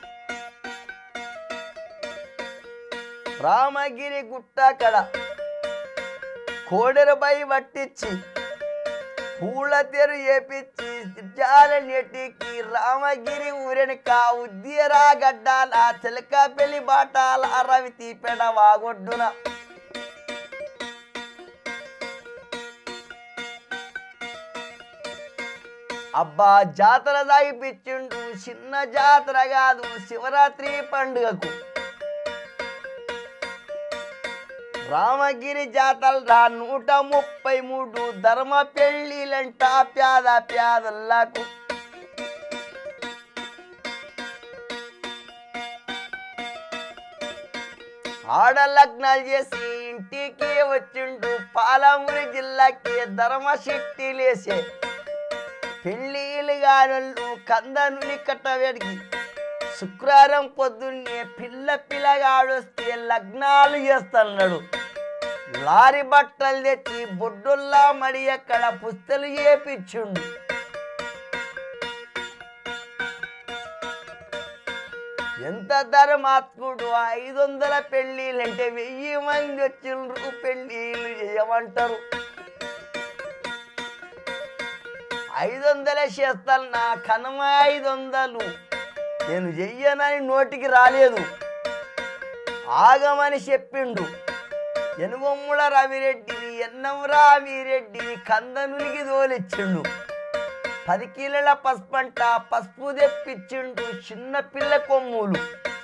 రామగిరి గుట్టాకడ కోడెరు బై పట్టించి పూల తెరు చేపించి జాల నెట్టికి రామగిరి ఊరెనక ఉద్యరా గడ్డాల చిలక పెళ్లి బాటాల రవితి పెడ వాగొడ్డున అబ్బా జాతర దాగిపించిండు. చిన్న జాతర కాదు శివరాత్రి పండుగకు రామగిరి జాతర 133 ధర్మ పెళ్ళిలంట పేదలకు. ఆడలగ్నాలు చేసి ఇంటికి వచ్చిండు. పాలమూరు జిల్లాకి ధర్మశెట్టిలేసే పెళ్ళిళ్ళు గానోళ్ళు కందనుని కట్టవేడికి శుక్రవారం పొద్దున్నే పిల్లగాడొస్తే లగ్నాలు చేస్తున్నాడు. లారీ బట్టలు తెచ్చి బొడ్డుల్లా మడి అక్కడ పుస్తలు చేపించుండు. ఎంత ధర్మాత్ముడు. 500 పెళ్ళిళ్ళంటే 1000 మంది వచ్చిండ్రు పెళ్ళిళ్ళు చేయమంటారు. 500 చేస్తాను నా కనమ 500 నేను చెయ్యనని నోటికి రాలేదు ఆగమని చెప్పిండు ఎనుగొమ్ముల రవిరెడ్డిని ఎన్నం రావిరెడ్డిని కందనునికి తోలిచ్చిండు 10 కిలోల పసుపంట పసుపు తెప్పించిండు చిన్న పిల్ల కొమ్ములు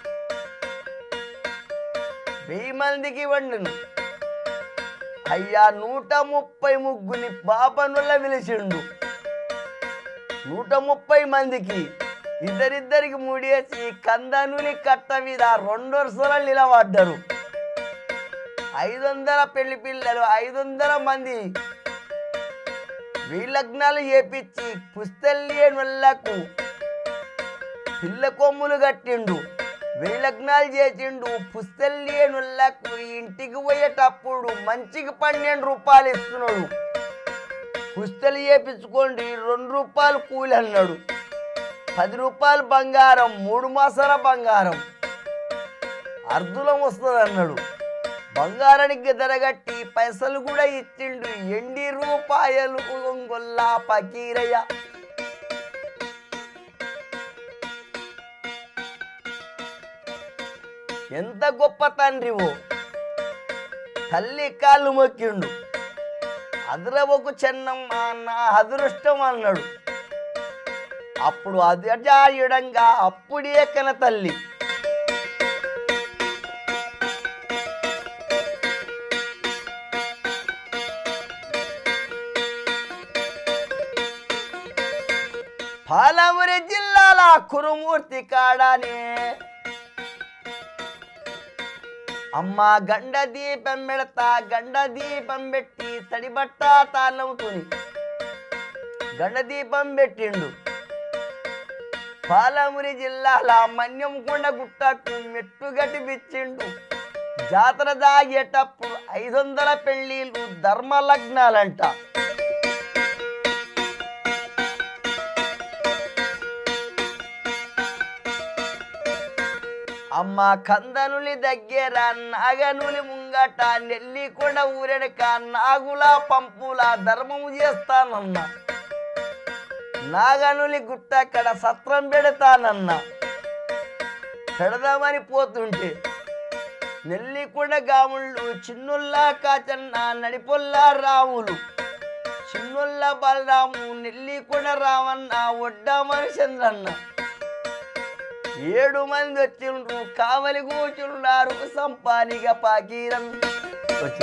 1000 మందికి వండును అయ్యా 130 ముగ్గుని పాపనుల పిలిచిండు 130 మందికి ఇద్దరిద్దరికి ముడేసి కందనుని కట్ట మీద 2 వరుసలు నిలబడ్డారు 500 పెళ్లి పిల్లలు 500 మంది వీలగ్నాలు చేపించి పుస్తెల్లియనులకు పిల్ల కొమ్ములు కట్టిండు వీలగ్నాలు చేసిండు పుస్తెల్లియనులకు ఇంటికి పోయేటప్పుడు మంచికి 12 రూపాయలు ఇస్తున్నాడు పుస్తలు చేపించుకోండి 2 రూపాయలు కూలి అన్నాడు 10 రూపాయలు బంగారం 3 మాసాల బంగారం అర్ధులం వస్తుంది అన్నాడు బంగారానికి ధరగట్టి పైసలు కూడా ఇచ్చిండు 80 రూపాయలు ఒంగొల్ల పకీరయ్య ఎంత గొప్ప తండ్రివో తల్లి కాళ్ళు మొక్కిండు అదరవకు చెన్నమ్మ నా అదృష్టం అన్నాడు అప్పుడు అజాయుడంగా అప్పుడే కన తల్లి పాలమూరు జిల్లాల కురుమూర్తి కాడానే అమ్మ గండ దీపం పెడతా గండ దీపం పెట్టి తడిబట్ట తాళవుతుని గండ దీపం పెట్టిండు పాలమూరు జిల్లాల మన్యంకొండ గుట్టకు మెట్టు గట్టిపిచ్చిండు జాతర దాగేటప్పుడు 500 పెళ్ళిళ్ళు ధర్మలగ్నాలంట అమ్మ కందనులి దగ్గర నాగనులి ముంగట నెల్లికొండ ఊరెడక నాగుల పంపుల ధర్మము చేస్తానన్నా నాగనులి గుట్టక్కడ సత్రం పెడతానన్నా పెడదామని పోతుంటే నెల్లికొండ గాముళ్ళు చిన్నుల్లా కాచన్న నడిపొల్లా రాములు చిన్నుల్ల బలరాము నెల్లికొండ రామన్న ఒడ్డామని చంద్రన్న 7 మంది వచ్చిండ్రు కావలి కూర్చున్నారు సంపానిగా పాకీరం వచ్చి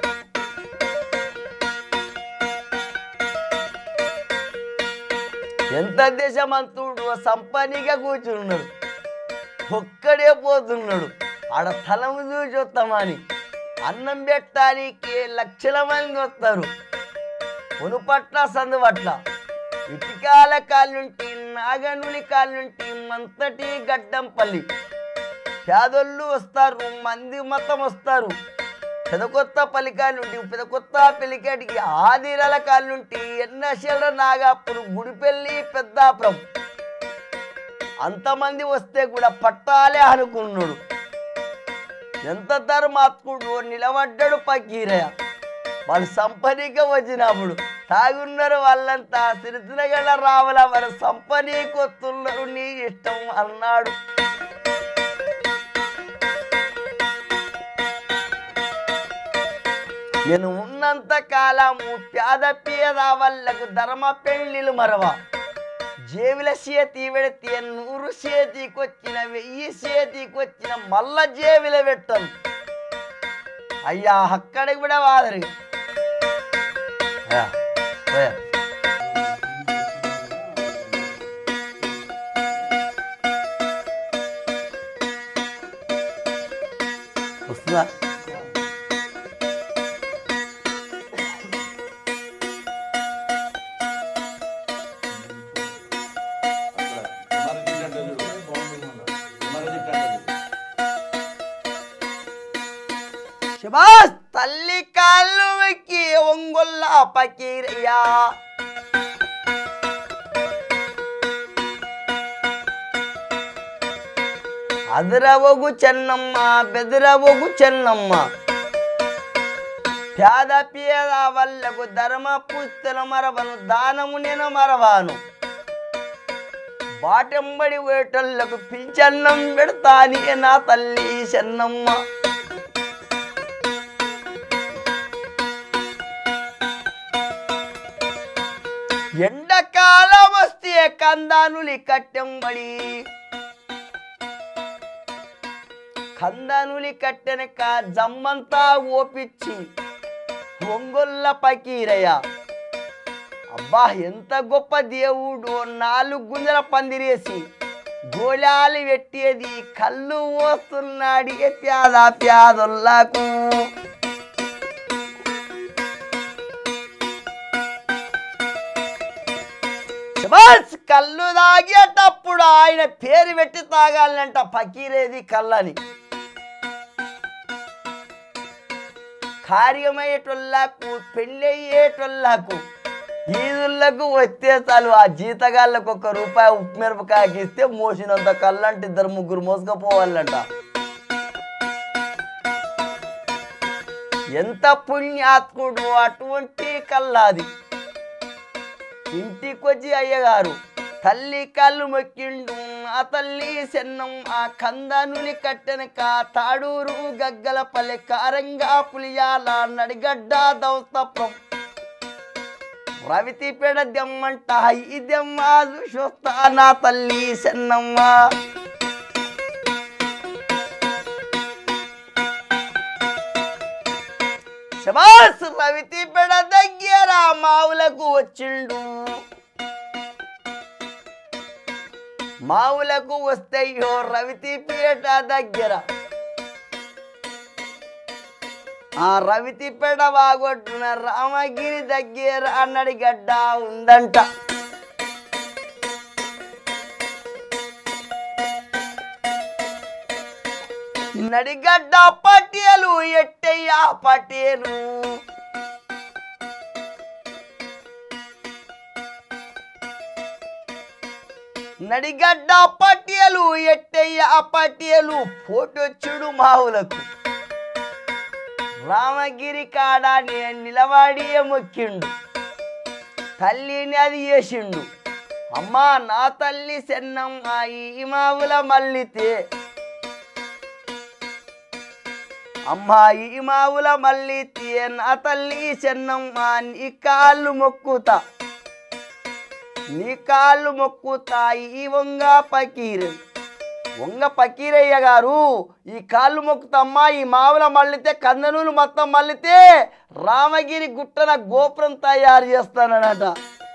ఎంత దేశమంతుడు సంపానిగా కూర్చున్నాడు ఒక్కడే పోతున్నాడు ఆడ స్థలము చూసి వస్తామని అన్నం పెట్టడానికి లక్షల మంది వస్తారు ఉనుపట్ల సందుపట్ల ఇటికాల కాళ్ళుంటి నాగనులి కాళ్ళుంటి మంతటి గడ్డంపల్లి పేదోళ్ళు వస్తారు మంది మొత్తం వస్తారు పెదకొత్త పలికాళ్ళుంటి పెదకొత్త పెలికాటికి ఆదిరాల కాళ్ళుంటి ఎన్నశల నాగాపురం గుడిపెల్లి పెద్దాపురం అంతమంది వస్తే కూడా పట్టాలే అనుకున్నాడు ఎంత ధర్మాత్ముడు నిలబడ్డాడు పకీరయ్య వాళ్ళు సంపనీగా వచ్చినప్పుడు తాగున్నారు వాళ్ళంతా సిరిసినగల రావాల వారు సంపనీకి వస్తున్నారు నీ ఇష్టం అన్నాడు నేను ఉన్నంత కాలము పేద వాళ్ళకు ధర్మ పెళ్ళిళ్ళు మరవ జేబుల చేతి పెడితే 100 చేతికొచ్చిన 1000 చేతికొచ్చిన మళ్ళా జేబుల పెట్టను అయ్యా అక్కడికి కూడా వాదరు వస్తుందా శబాస్ తల్లి కాళ్ళు వెక్కి ఒంగొల్ల పకీరయ్యా అదరవగు చెన్నమ్మ బెదరవగు చెన్నమ్మ పేద వల్లకు ధర్మ పుస్తలు మరవను దానము నేను మరవాను బాటెంబడి వేటళ్లకు పింఛన్నం పెడతాని నా తల్లి చెన్నమ్మ ఎండకాలం వస్తే కందానులి కట్టెంబడి కందానులి కట్టెనక జమ్మంతా ఓపిచ్చి ఒంగొల్ల పకీరయ్య అబ్బా ఎంత గొప్ప దేవుడు 4 గుంజల పందిరేసి గోళాలు పెట్టేది కళ్ళు పోస్తున్నాడు పేదొల్లకు కళ్ళు తాగేటప్పుడు ఆయన పేరు పెట్టి తాగాలంట పకీరేది కళ్ళని కార్యమయ్యేటోళ్ళకు పెళ్ళయ్యేటోళ్ళకు ఈదుళ్ళకు వస్తే చాలు ఆ జీతగాళ్ళకు ₹1 ఉప్పు మిరపకాయకి ఇస్తే మోసినంత కళ్ళంటే 2-3 మోసుకపోవాలంట ఎంత పుణ్యాత్ముడు అటువంటి కళ్ళాది ఇంటికొచ్చి అయ్యగారు తల్లి కాళ్ళు మొక్కిండు ఆ తల్లి చెన్నం ఆ కందానుని కట్టెనక తాడూరు గగ్గలపల్లె కారంగా పులియాల నడిగడ్డ దౌస్తప్రం రవితిపేడ దెమ్మంట ఈ దెమ్మ చూస్తా నా తల్లి చెన్నమ్మ శబాస్ రవితిపేడ దగ్గర మావులకు వచ్చిండు మావులకు వస్తాయో రవితిపేట దగ్గర ఆ రవితిపేట వాగొట్టున రామగిరి దగ్గర అన్నడి గడ్డ ఉందంట నడిగడ్డ పట్టేలు ఎట్టయ్య పట్టేలు నడిగడ్డ పట్టేలు ఎట్టయ్య పట్టేలు ఫోటోచ్చుడు మావులకు రామగిరి కాడ నేను నిలబడి మొక్కిండు తల్లిని అది చేసిండు అమ్మా నా తల్లి చెన్నమ్మ ఈ మావుల మల్లితే అమ్మాయి మావుల మల్లితే నా తల్లి చెన్నమ్మ నీ కాళ్ళు మొక్కుతా ఈ వంగ పకీరయ్య గారు ఈ కాళ్ళు మొక్కుతమ్మా ఈ మావుల మల్లితే కందనూలు మొత్తం మల్లితే రామగిరి గుట్టన గోపురం తయారు చేస్తానట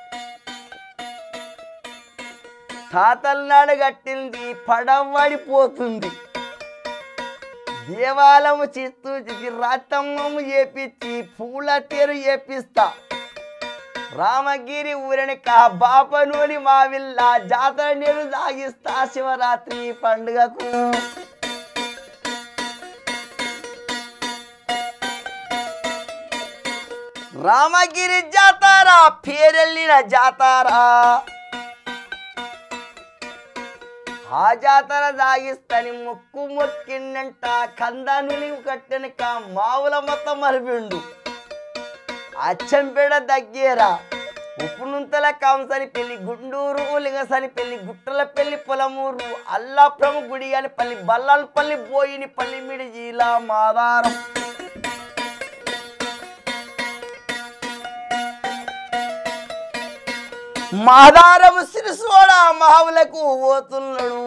తాతల నాడు కట్టింది పడవడిపోతుంది దేవాలయము చిత్తు రాతమ్మము చేపించి పూల తేరు చేపిస్తా రామగిరి ఊరనిక బాపనూని మావిల్ల జాతర నీరు సాగిస్తా శివరాత్రి పండుగకు రామగిరి జాతర పేరెళ్ళిన జాతర ఆ జాతర సాగిస్తని మొక్కు మొక్కిండంట కందానుని కట్టెనక మావుల మొత్తం మలిపిండు అచ్చంపేడ దగ్గర ఉప్పునుంతల కాంసని పెళ్లి గుండూరు లింగసని పెళ్లి గుట్టల పెళ్లి పొలమూరు అల్లాపురం గుడి అని పల్లి బల్లాలపల్లి బోయిని పల్లి మిడి జిల్లా మాదారం మాదారము సిరిసోడ మావులకు పోతున్నాడు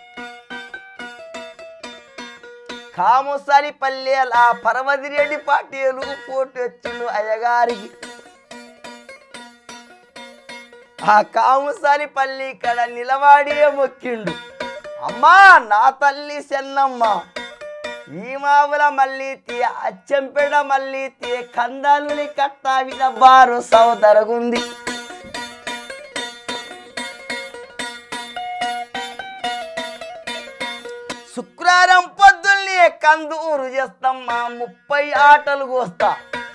కాముసారి పల్లెల పరమదిరెడ్డి పాటేలు పోటీ వచ్చిండు అయ్యగారికి ఆ కాముసారి పల్లి ఇక్కడ నిలవాడి మొక్కిండు అమ్మా నా తల్లి చెన్నమ్మ ఈ మావుల మల్లితే అచ్చంపేడ మల్లితే కందాలుని కట్ట వినబారు సోదరగుంది శుక్రవారం పొద్దున్నే కందూరు చేస్తామ్మా 30 ఆటలు కోస్తా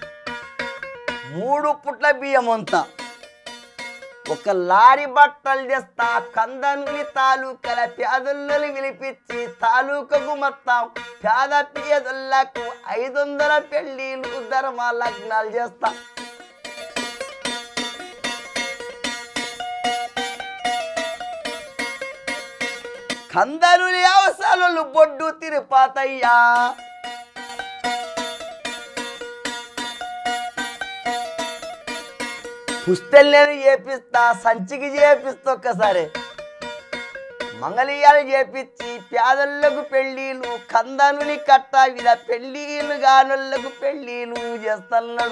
3 పుట్ల బియ్యం అంతా ఒక లారీ బట్టలు చేస్తా కందనుని తాలూకల పేదలను పిలిపించి తాలూకకు మొత్తం పేద పేదలకు 500 పెళ్ళిళ్ళు ధర్మ లగ్నాలు చేస్తా. కందనుని అవసరాలు బొడ్డు తిరుపతయ్యా, పుస్తెలు నేను చేపిస్తా, సంచికి చేపిస్తా. ఒక్కసారి మంగళీయాలు చేపించి పేదలకు పెళ్ళిళ్ళు, కందనుని కట్ట విధ పెళ్ళిళ్ళు గానులకు పెళ్ళిళ్ళు చేస్తున్నాడు.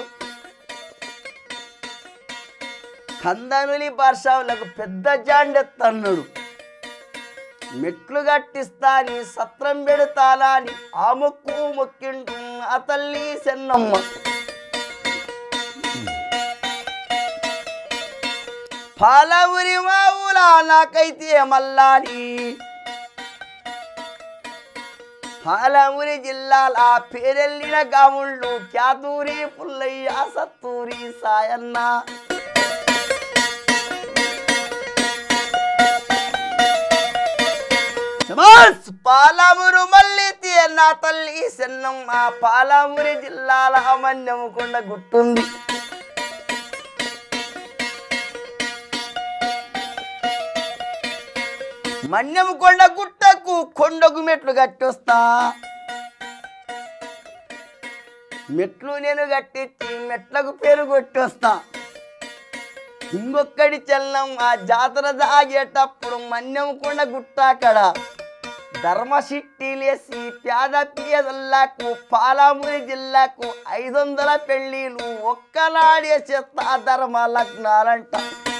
కందనుని భాషలకు పెద్ద జాండెత్తన్నాడు. మెట్లు గట్టిస్తాని సత్రం పెడతాని ఆ మొక్కు మొక్కిండు ఆ తల్లి చెన్నమ్మ. పాలవురి మా ఊలా నాకైతే మల్లాని, పాలవురి జిల్లాల పేరెళ్ళిన గాముళ్ళు క్యాతూరి పుల్లయ్య సత్తూరి సాయన్న. పాలమూరు మల్లి నా తల్లి చెన్నమ్మ, పాలమూరి జిల్లాల మన్యముకొండ గుట్టుంది. మన్యముకొండ గుట్టకు కొండకు మెట్లు కట్టొస్తా. మెట్లు నేను కట్టించి మెట్లకు పేరు కొట్టొస్తా. ఇంకొక్కడి చెల్లమ్మ జాతర దాగేటప్పుడు మన్యముకొండ గుట్టాకడ ధర్మశిట్టిలేసి పేద పేదలకు పాలమూరి జిల్లాకు 500 పెళ్ళిళ్ళు ఒక్కనాడే చేస్తా ధర్మ లగ్నాలంట.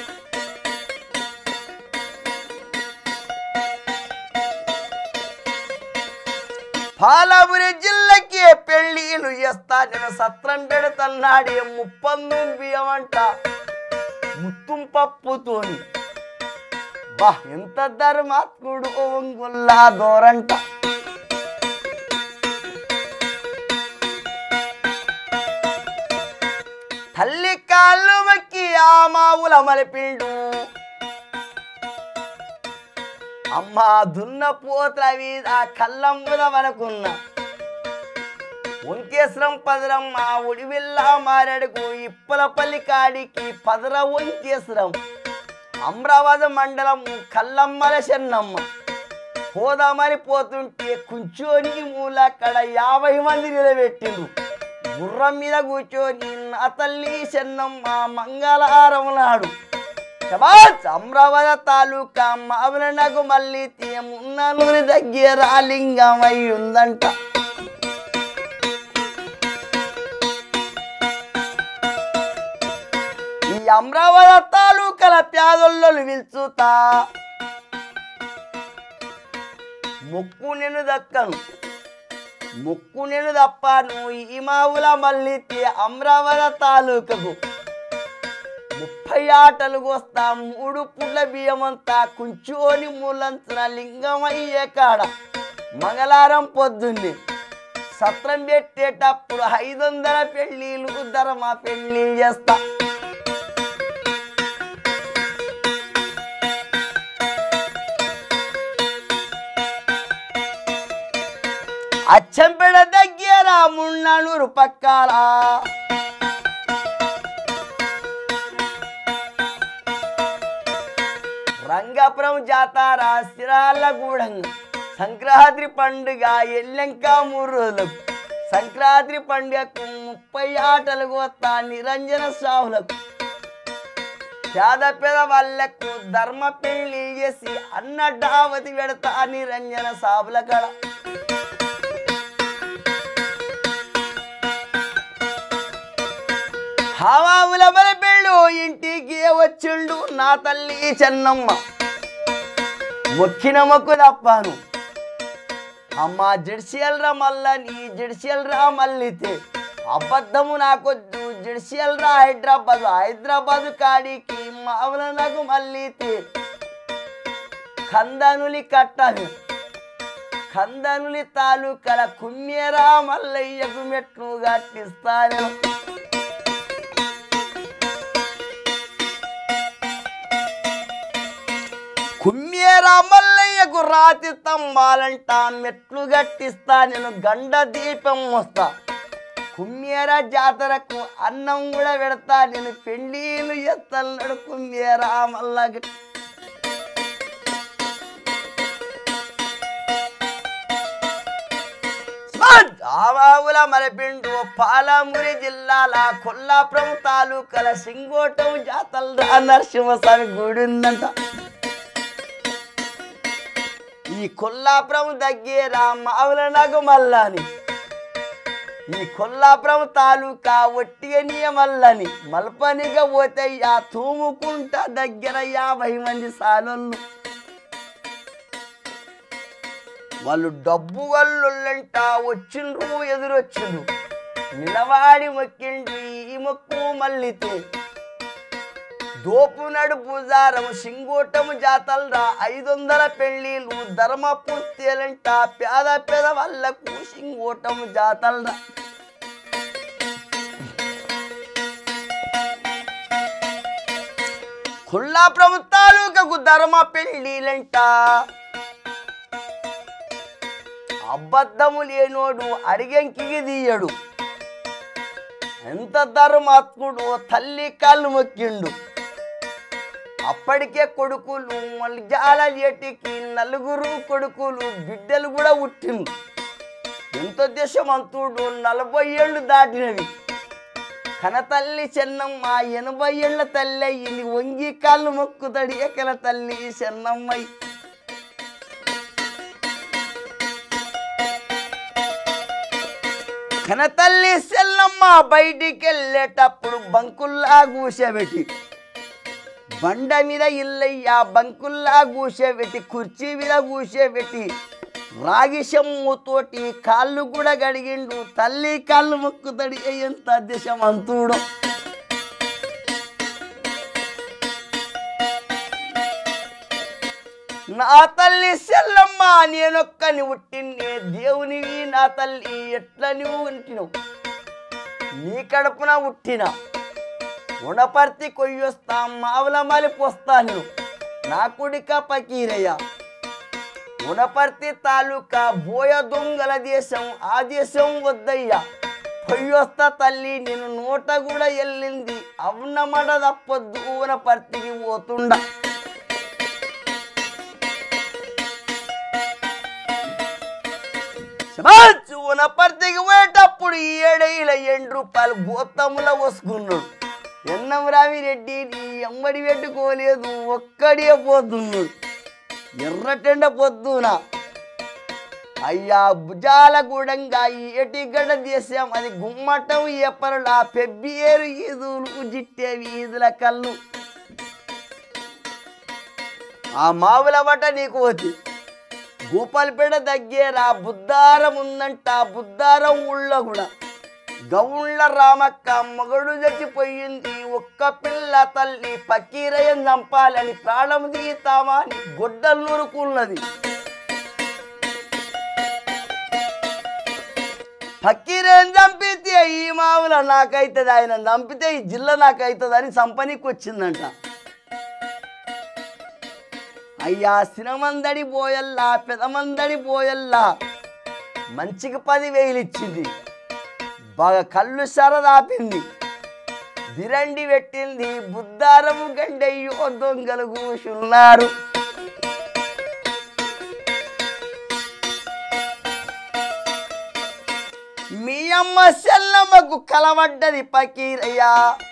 పాలమూరి జిల్లాకి పెళ్ళిళ్ళు చేస్తా నేను సత్రం పెడతన్నాడే 30 బియ్యం అంట ముత్తుం పప్పుతోని. బా ఎంత ధర్మాత్ముడు ఒంగుల్లా దోరంట. తల్లి కాళ్ళు మక్కి ఆ మావుల మలిపిండు. అమ్మ దున్న పోత్ర మీద కళ్ళంబుద వరకున్న వంకేశ్వరం పదరమ్మ ఉడివిల్ల మారడుకు ఇప్పలపల్లి కాడికి పదర వంకేశ్వరం అమరావతి మండలం కల్లమ్మల చెన్నమ్మ. పోదామని పోతుంటే కూర్చొని మూలక్కడ 50 మంది నిలబెట్టిండ్రు. గుర్రం మీద కూర్చొని నా తల్లి చెన్నమ్మ మంగళహారం నాడు అమరావతి తాలూకా మామనకు మళ్ళీ మున్ననూరి దగ్గర లింగం అయి ఉందంట. ఈ అమరావతి తాలూకాల పేదోళ్ళు పిలుచుతా మొక్కు నేను దక్కను, మొక్కు నేను తప్పాను. ఈ మావుల మళ్ళీ అమరావతి తాలూకకు 30 ఆటలు కోస్తా. 3 పుల్ల బియ్యమంతా కుంచోని మూలంచిన లింగం అయ్యే కాడ మంగళవారం పొద్దున్నే సత్రం పెట్టేటప్పుడు 500 పెళ్ళిళ్ళు ధర్మ పెళ్ళిళ్ళు చేస్తా. అచ్చంపేట దగ్గర మున్ననూరు పక్కల రంగాపురం జాతర సిరాళ్ళగూడంగా సంక్రాంతి పండుగ ఎల్లెంక 3 రోజులకు. సంక్రాంతి పండుగకు 30 ఆటలు కోస్తా నిరంజన సావులకు. పేద పేద వాళ్ళకు ధర్మ పెళ్లి చేసి అన్న డావతి పెడతా నిరంజన సావుల కడ. హవావుల మన పెళ్ళు ఇంటికి వచ్చిండు నా తల్లి చెన్నమ్మ. మొక్కిన మొక్కు తప్పాను. అమ్మ జడ్సియల్రా మళ్ళా నీ జడ్సియల్రా మళ్ళీతే అబద్ధము నాకొద్దు. జడ్సియల్రా హైదరాబాదు కాడికి మావుల నాకు మళ్ళీతే కందనులి కట్టను. కందనులి తాలూకల కుమ్మేరా మల్లయ్యకు మెట్లు కట్టిస్తాను. కుమ్మేరా మల్లయ్యకు రాతి స్తంభాలంట మెట్లు గట్టిస్తా నేను గండ దీపం వస్తా కుమ్మేరా జాతరకు అన్నం కూడా పెడతా నేను పెళ్ళిళ్ళు ఎత్తన్నాడు కుమ్మేరా మల్లకి ఆవావుల మరపిండు పాలమూరి జిల్లాల కొల్లాపురం తాలూకల సింగోటం జాతర నరసింహస్వామి గుడి ఉందంట ఈ కొల్లాపురం దగ్గర మావుల నగమల్లని ఈ కొల్లాపురం తాలూకా ఒట్టిగనియ మల్లని మల్పనిగా పోతయ్యా తూముకుంట దగ్గర 50 మంది సాలోళ్ళు వాళ్ళు డబ్బు వల్లుంట వచ్చిండ్రు ఎదురొచ్చిండ్రు నిలవాడి మొక్కిండ్రి ఈ మొక్కు మల్లితే దోపు నడుపు జారము సింగోటము జాతల్రా 500 పెళ్ళిళ్ళు ధర్మపూర్తేలంట పేద వాళ్ళకు సింగోటము జాతల్రా కొల్లాపురం తాలూకకు ధర్మ పెళ్ళిలంట అబద్ధము లేనోడు అడిగంకికి తీయడు ఎంత ధర్మాత్ముడు తల్లి కాళ్ళు మొక్కిండు అప్పటికే కొడుకులు మల్జాల ఏటికి 4 కొడుకులు బిడ్డలు కూడా పుట్టిండు ఎంత దేశమంతుడు 40 ఏళ్ళు దాటినవి కనతల్లి చెన్నమ్మ 80 ఏళ్ళ తల్లి అయ్యింది వంగి కాళ్ళు మొక్కుతడి ఎకల తల్లి చెన్నమ్మయ్య కనతల్లి చెన్నమ్మ బయటికి వెళ్ళేటప్పుడు బంకుల్లా కూర్చోబెట్టి బండ మీద ఇల్లయ్యా బంకుల్లా కూర్చోబెట్టి కుర్చీ మీద కూర్చోబెట్టి రాగి చెమ్ముతోటి కాళ్ళు కూడా గడిగిండు తల్లి కాళ్ళు మొక్కుతడి ఎంత దేశమంతుడు నా తల్లి చెల్లమ్మ నేనొక్కని పుట్టినే దేవునివి నా తల్లి ఎట్లా నువ్వు పుట్టినవు నీ కడుపున పుట్టిన ఉణపర్తి కొయ్యొస్తా మావుల మలిపోస్తా నేను నా కుడిక పకీరయ్య ఉణపర్తి తాలూకా బోయ దొంగల దేశం ఆ దేశం వద్దయ్యా పొయ్యొస్తా తల్లి నేను నోట కూడా వెళ్ళింది అవునమడ తప్పొద్దు ఉణపర్తికి పోతుండ ఉణపర్తికి పోయేటప్పుడు 7 రూపాయలు గోతముల వసుకున్నాడు ఎన్నం రామిరెడ్డి నీ ఎమ్మడి పెట్టుకోలేదు ఒక్కడే పోతున్నాడు ఎర్రటెండ పొద్దున అయ్యా భుజాల గూడంగా ఏటిగడ్డ దేశం అది గుమ్మటం ఎప్పరలా పెబ్బేరు ఈదులు జిట్టేవి ఈదుల కళ్ళు ఆ మావుల బట్ట నీకు వచ్చి గోపాలపేట దగ్గర బుద్ధారం ఉందంట బుద్ధారం ఊళ్ళో కూడా గౌళ్ళ రామక్క మగడు చచ్చిపోయింది ఒక్క పిల్ల తల్లి పకీరయ్యను చంపాలని ప్రాణం తీతామా అని గొడ్డలు నూరుకున్నది పకీరయ్యను చంపితే ఈ మావుల నాకైతుంది ఆయన చంపితే ఈ జిల్లా నాకైతుంది అని చంపనీకి వచ్చిందంట అయ్యా సినమందడి పోయల్లా పెదమందడి పోయల్లా మంచికి 10,000 ఇచ్చింది బాగా కళ్ళు సరదాపింది దిరండి పెట్టింది బుద్ధారము గండయ్యో దొంగలు కూర్చున్నారు మీ అమ్మ చెల్లమ్మకు కలవడ్డది పకీరయ్యా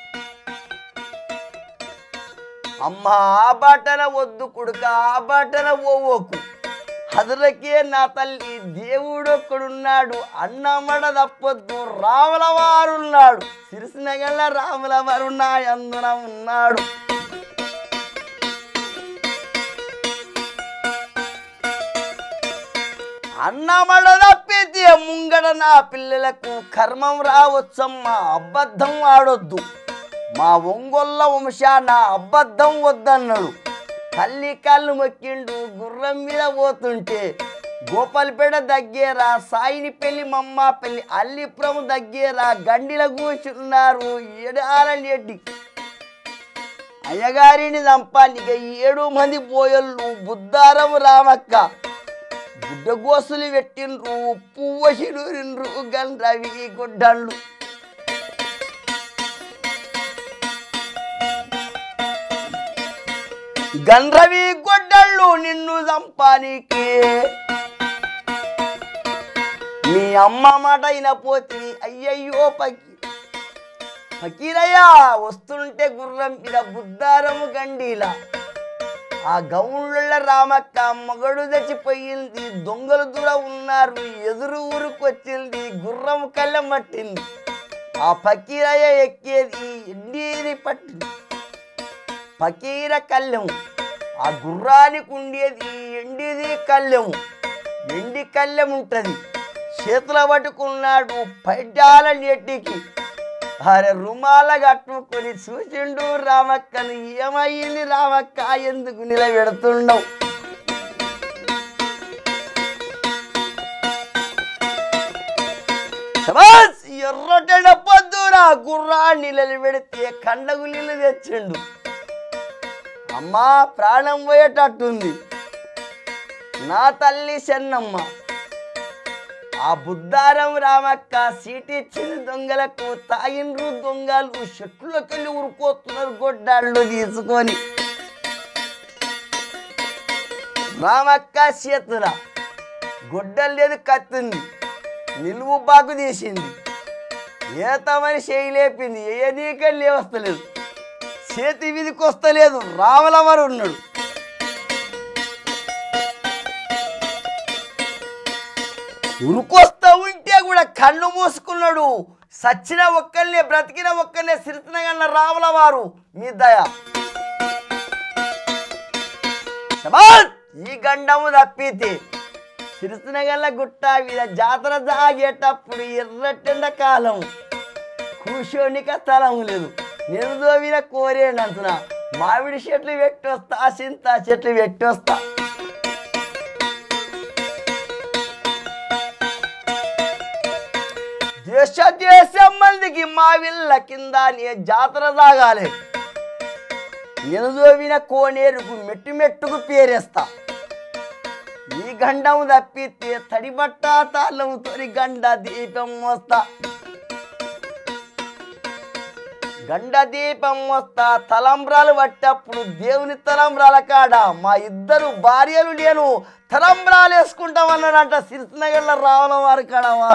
అమ్మ ఆ బాటన వద్దు కొడుక ఆ బాటన ఓవోకు హదులకే నా తల్లి దేవుడు ఒక్కడున్నాడు అన్నమడ తప్పొద్దు రాముల వారున్నాడు సిరిసినగల్ల రాముల వారున్నాడు అందున ఉన్నాడు అన్నమడ తప్పితే ముంగడ నా పిల్లలకు కర్మం రావచ్చమ్మ అబద్ధం ఆడొద్దు మా ఒంగోళ్ళ వంశాన అబద్ధం వద్దన్నాడు తల్లి కాళ్ళు మొక్కిండు గుర్రం మీద పోతుంటే గోపాలపేట దగ్గర సాయిని పెళ్లి మమ్మ పెళ్లి అల్లిపురం దగ్గర గండిల కూర్చున్నారు 7 రెడ్డి అయ్యగారిని చంపానిక 7 మంది పోయళ్ళు బుద్ధారం రామక్క గుడ్డగోసులు పెట్టిండ్రు పువ్వశిడూరిండ్రు గండ్రవి గుడ్డళ్ళు గండ్రవి గొడ్డళ్ళు నిన్ను చంపానికి మీ అమ్మ మాట అయినపోతే అయ్యయ్యో ఫకీరయ్య వస్తుంటే గుర్రం మీద బుద్ధారము గండీలా ఆ గౌళ్ళ రామక్క మగడు చచ్చిపోయింది దొంగలు దూర ఉన్నారు ఎదురు ఊరుకొచ్చింది గుర్రం కళ్ళెం పట్టింది ఆ ఫకీరయ్య ఎక్కేది ఎండీది పట్టింది ఫకీర కళ్ళెము ఆ గుర్రానికి ఉండేది ఎండిది కళ్ళెము ఎండి కళ్ళెం ఉంటుంది చేతుల పట్టుకున్నాడు పైటాల నెట్టికి అరే రుమాల కట్టుకొని చూసిండు రామక్కను ఏమయ్యింది రామక్క ఎందుకు నిలబెడుతుండవు ఎర్రటెండ పొద్దురా గుర్రాన్ని నిలబెడితే కండకు నీళ్ళు తెచ్చిండు అమ్మా ప్రాణం పోయేటట్టుంది నా తల్లి చెన్నమ్మ ఆ బుద్ధారం రామక్క సీటిచ్చింది దొంగలకు తాగిండ్రు దొంగలు చెట్లకెళ్ళి ఉరుకోతున్నారు గొడ్డాళ్ళు తీసుకొని రామక్క చేతుల గొడ్డలు లేదు కత్తుంది నిలువు బాకు తీసింది ఏతమని చేయి లేపింది ఏ నీకెళ్ళి లేవస్తలేదు చేతి విధికి వస్తలేదు రావలవారు ఉన్నాడు ఉరుకొస్తా ఉంటే కూడా కళ్ళు మూసుకున్నాడు సచ్చిన ఒక్కరినే బ్రతికిన ఒక్కరినే సిరితనగన్న రావుల వారు మీ దయ ఈ గండము తప్పితే సిరితనగల్ల గుట్ట మీద జాతర జాగేటప్పుడు ఎర్రటెండ కాలం కూర్చోనిక స్థలం లేదు నేను దోవిన కోరేనంటున్నా మామిడి చెట్లు పెట్టొస్తా చింత చెట్లు పెట్టొస్తా దేశం మందికి మా విల్ల కింద నీ జాతర సాగాలి నేను దోవిన కోనేరుకు మెట్టు మెట్టుకు పేరేస్తా ఈ గండం తప్పితే తడిబట్ట తాళంతో గండ దీపం వస్తా గండ దీపం వస్తా తలంబ్రాలు పట్టప్పుడు దేవుని తలంబ్రాల కాడ మా ఇద్దరు భార్యలు నేను తలంబ్రాలు వేసుకుంటామన్నాడంట సిరిసినగర్ల రావణ వారి కాడవా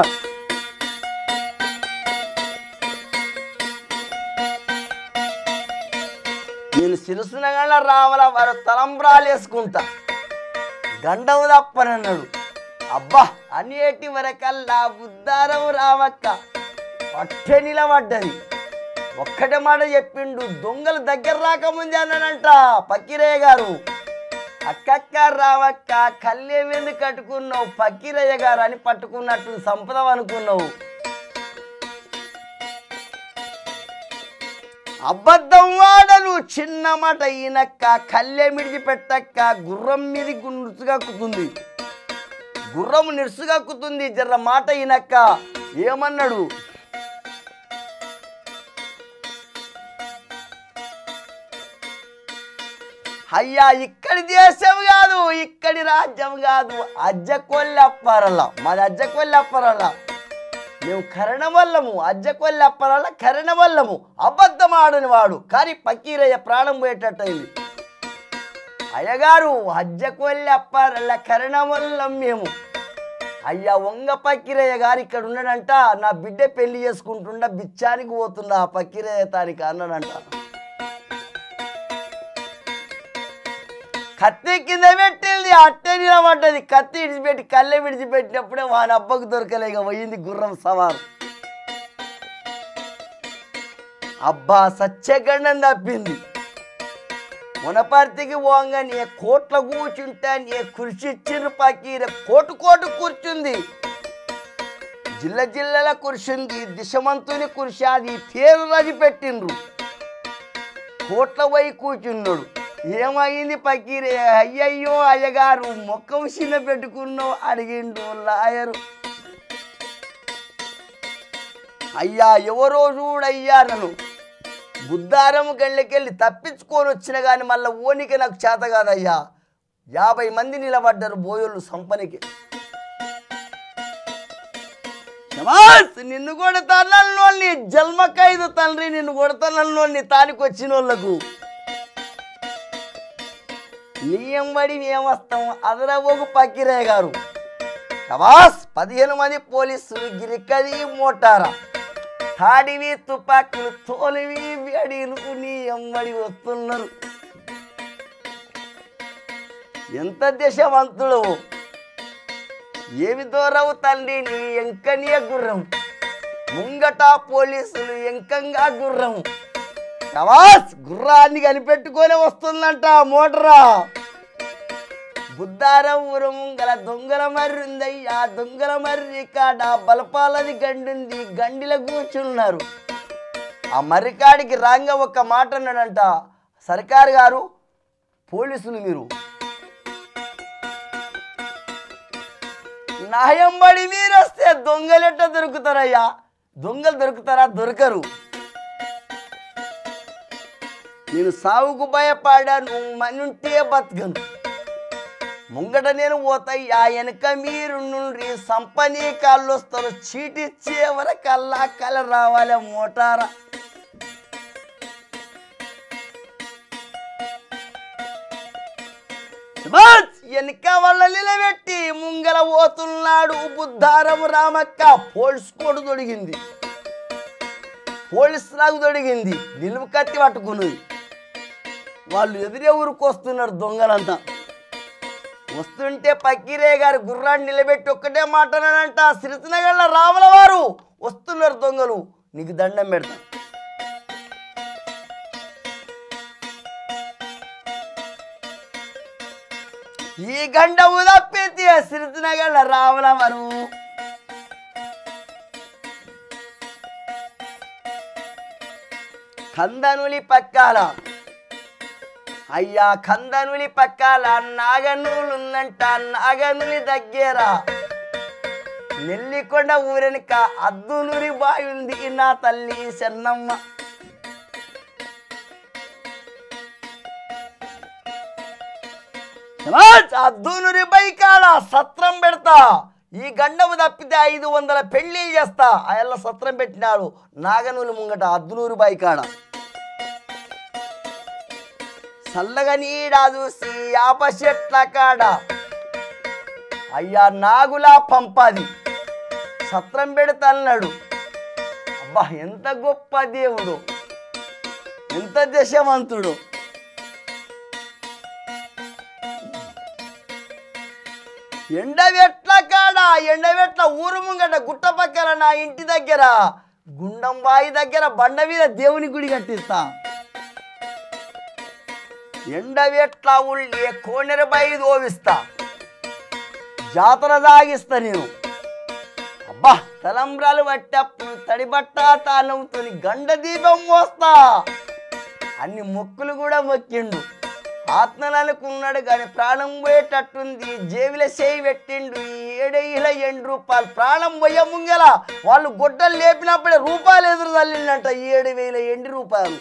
నేను సిరిసినగర్ల రావణ వారు తలంబ్రాలు వేసుకుంటా గండవు తప్పనన్నాడు అబ్బా అనేటి వరకల్లా బుద్ధారం రామక్క పట్టే నిలబడ్డది ఒక్కటే మాట చెప్పిండు దొంగలు దగ్గర రాకముందే అన్నాడంట ఫకీరయ్య గారు అక్కక్క రామక్క కళ్ళేమెందుకు కట్టుకున్నావు ఫకీరయ్య గారు అని పట్టుకున్నట్టు సంపద అనుకున్నావు అబద్ధం వాడను చిన్న మాట ఈనక్క కళ్ళే మిడిచిపెట్టక్క గుర్రం మీది నిరుసుగక్కుతుంది గుర్రం నిరుసుగక్కుతుంది జర్ర మాట ఈనక్క ఏమన్నాడు అయ్యా ఇక్కడి దేశం కాదు ఇక్కడి రాజ్యం కాదు అజ్జకొల్లి అప్పారల్ల మాది అజ్జకొల్లి అప్పారల్ల మేము కరణవల్లము అజ్జకొల్లి అప్పారల్ల కరణవల్లము అబద్ధం ఆడని వాడు కానీ ఫకీరయ్య ప్రాణం పోయేటట్టయింది అయ్యగారు అజ్జకొల్లి అప్పారల్ల కరణవల్లం మేము అయ్యా వంగ ఫకీరయ్య గారు ఇక్కడ ఉన్నాడంట నా బిడ్డ పెళ్లి చేసుకుంటుండ బిచ్చానికి పోతున్నా ఆ ఫకీరయ్య తానికి అన్నాడంట కత్తి కింద పెట్టింది అట్టే నిలబడ్డది కత్తి విడిచిపెట్టి కళ్ళె విడిచిపెట్టినప్పుడే వాని అబ్బకు దొరకలేక పోయింది గుర్రం సవారు అబ్బా సత్యగండం తప్పింది మునపర్తికి పోంగా నీ కోట్ల కూర్చుంటా నీ కుర్చిచ్చిర్రు ఫకీర కోటు కోటు కూర్చుంది జిల్ల జిల్లల కుర్చుంది దిశమంతుని కుర్చాది పేరు రది పెట్టిండ్రు కోట్ల పోయి కూర్చున్నాడు ఏమైంది ఫకీరే అయ్యయ్యో అయ్యగారు మొక్కం చిన్న పెట్టుకున్నావు అడిగిండు లాయరు అయ్యా ఎవరో చూడయ్యా నన్ను బుద్ధారం గళ్ళకెళ్ళి తప్పించుకొని వచ్చిన కానీ మళ్ళీ ఓనికి నాకు చేత కాదయ్యా. 50 మంది నిలబడ్డారు బోయోళ్ళు సంపనికి. నిన్ను కొడతానల్లోని జన్మకైదు తండ్రి, నిన్ను కొడతానల్లోని తానికి వచ్చిన వాళ్ళకు నీయంబడి మేమొస్తాం అదరబోగు పక్కిరయ్య గారు. శబాస్ 15 మంది పోలీసులు గిరికది మోటారా తాడివి తుపాకులు తోలివి వేడిలు నీ ఎంబడి వస్తున్నారు. ఎంత దేశవంతుడు, ఏమి దూరవు తండ్రి నీ ఎంకనియ గుర్రం, ముంగట పోలీసులు ఎంకంగా గుర్రం. శబాస్ గుర్రాన్ని కనిపెట్టుకొని వస్తుందంట మోటరా. బుద్ధారం ఊరు ముంగల దొంగల మర్రి ఉందయ్యా, దొంగల మర్రి కాడ బలపాలది గండుంది, గండిలో కూర్చున్నారు. ఆ మర్రికాడికి రాంగ ఒక్క మాట అన్నాడంట, సర్కారు గారు పోలీసులు మీరు నాయంబడి మీరు వస్తే దొంగలు ఎట్లా దొరుకుతారయ్యా? దొంగలు దొరుకుతారా? దొరకరు. నేను సావుకు భయపడాను, మనుంటే బతకను. ముంగట నేను పోతయ్యా, వెనక మీరు నుండి సంపనీ కాళ్ళు వస్తారు, చీటిచ్చే వరకల్లా కల రావాలి మోటారా. వెనక వాళ్ళ నిలబెట్టి ముంగల పోతున్నాడు బుద్ధారం రామక్క. పోల్చుకోడు దొడిగింది, పోలీసు లాగు దొడిగింది, నిలువు కత్తి పట్టుకున్నది. వాళ్ళు ఎదురే ఊరికి వస్తున్నారు దొంగలంతా. వస్తుంటే పక్కీరయ్య గారు గుర్రాన్ని నిలబెట్టి ఒక్కటే మాట్లాడానంట, సిరిసినగళ్ళ రాముల వారు వస్తున్నారు దొంగలు, నీకు దండం పెడతా. ఈ గంట ఉదప్పితే సిరిసినగళ్ళ రాముల వారు కందనులి పక్కాల అయ్యా, కందనులి పక్కాల నాగనూలు ఉందంట, నాగనులి దగ్గర నెల్లికొండ ఊరెనక అద్దునూరి బాయి ఉంది నా తల్లి చెన్నమ్మ. అద్దునూరి బాయి కాడ సత్రం పెడతా, ఈ గండము తప్పితే 500 పెళ్లి చేస్తా. ఆయన సత్రం పెట్టినాడు నాగనూలు ముంగట అద్దునూరి బాయి కాడ. చల్లగా నీడా చూసి యాప చెట్ల కాడ అయ్యా నాగులా పంపాది సత్రం పెడతాన్నాడు. అబ్బా ఎంత గొప్ప దేవుడు, ఎంత దేశవంతుడు. ఎండవెట్ల కాడ, ఎండవెట్ల ఊరు ముంగట గుట్ట పక్కన నా ఇంటి దగ్గర గుండం బాయి దగ్గర బండ మీద దేవుని గుడి కట్టిస్తా. ఎండవెట్ల ఉళ్ళే కోనెర బాయి దోవిస్తా, జాతర సాగిస్తా నేను. అబ్బా తలంబ్రాలు పట్టప్పుడు తడిబట్ట తాళంతో గండ దీపం మోస్తా. అన్ని మొక్కులు కూడా మొక్కిండు. ఆత్మలు అనుకున్నాడు కానీ ప్రాణం పోయేటట్టుంది, జేబుల చేయి పెట్టిండు. 7,000 రూపాయలు ప్రాణం పోయే ముంగల వాళ్ళు గొడ్డలు లేపినప్పుడే రూపాయలు ఎదురు తల్లిందంట. 7,000 రూపాయలు.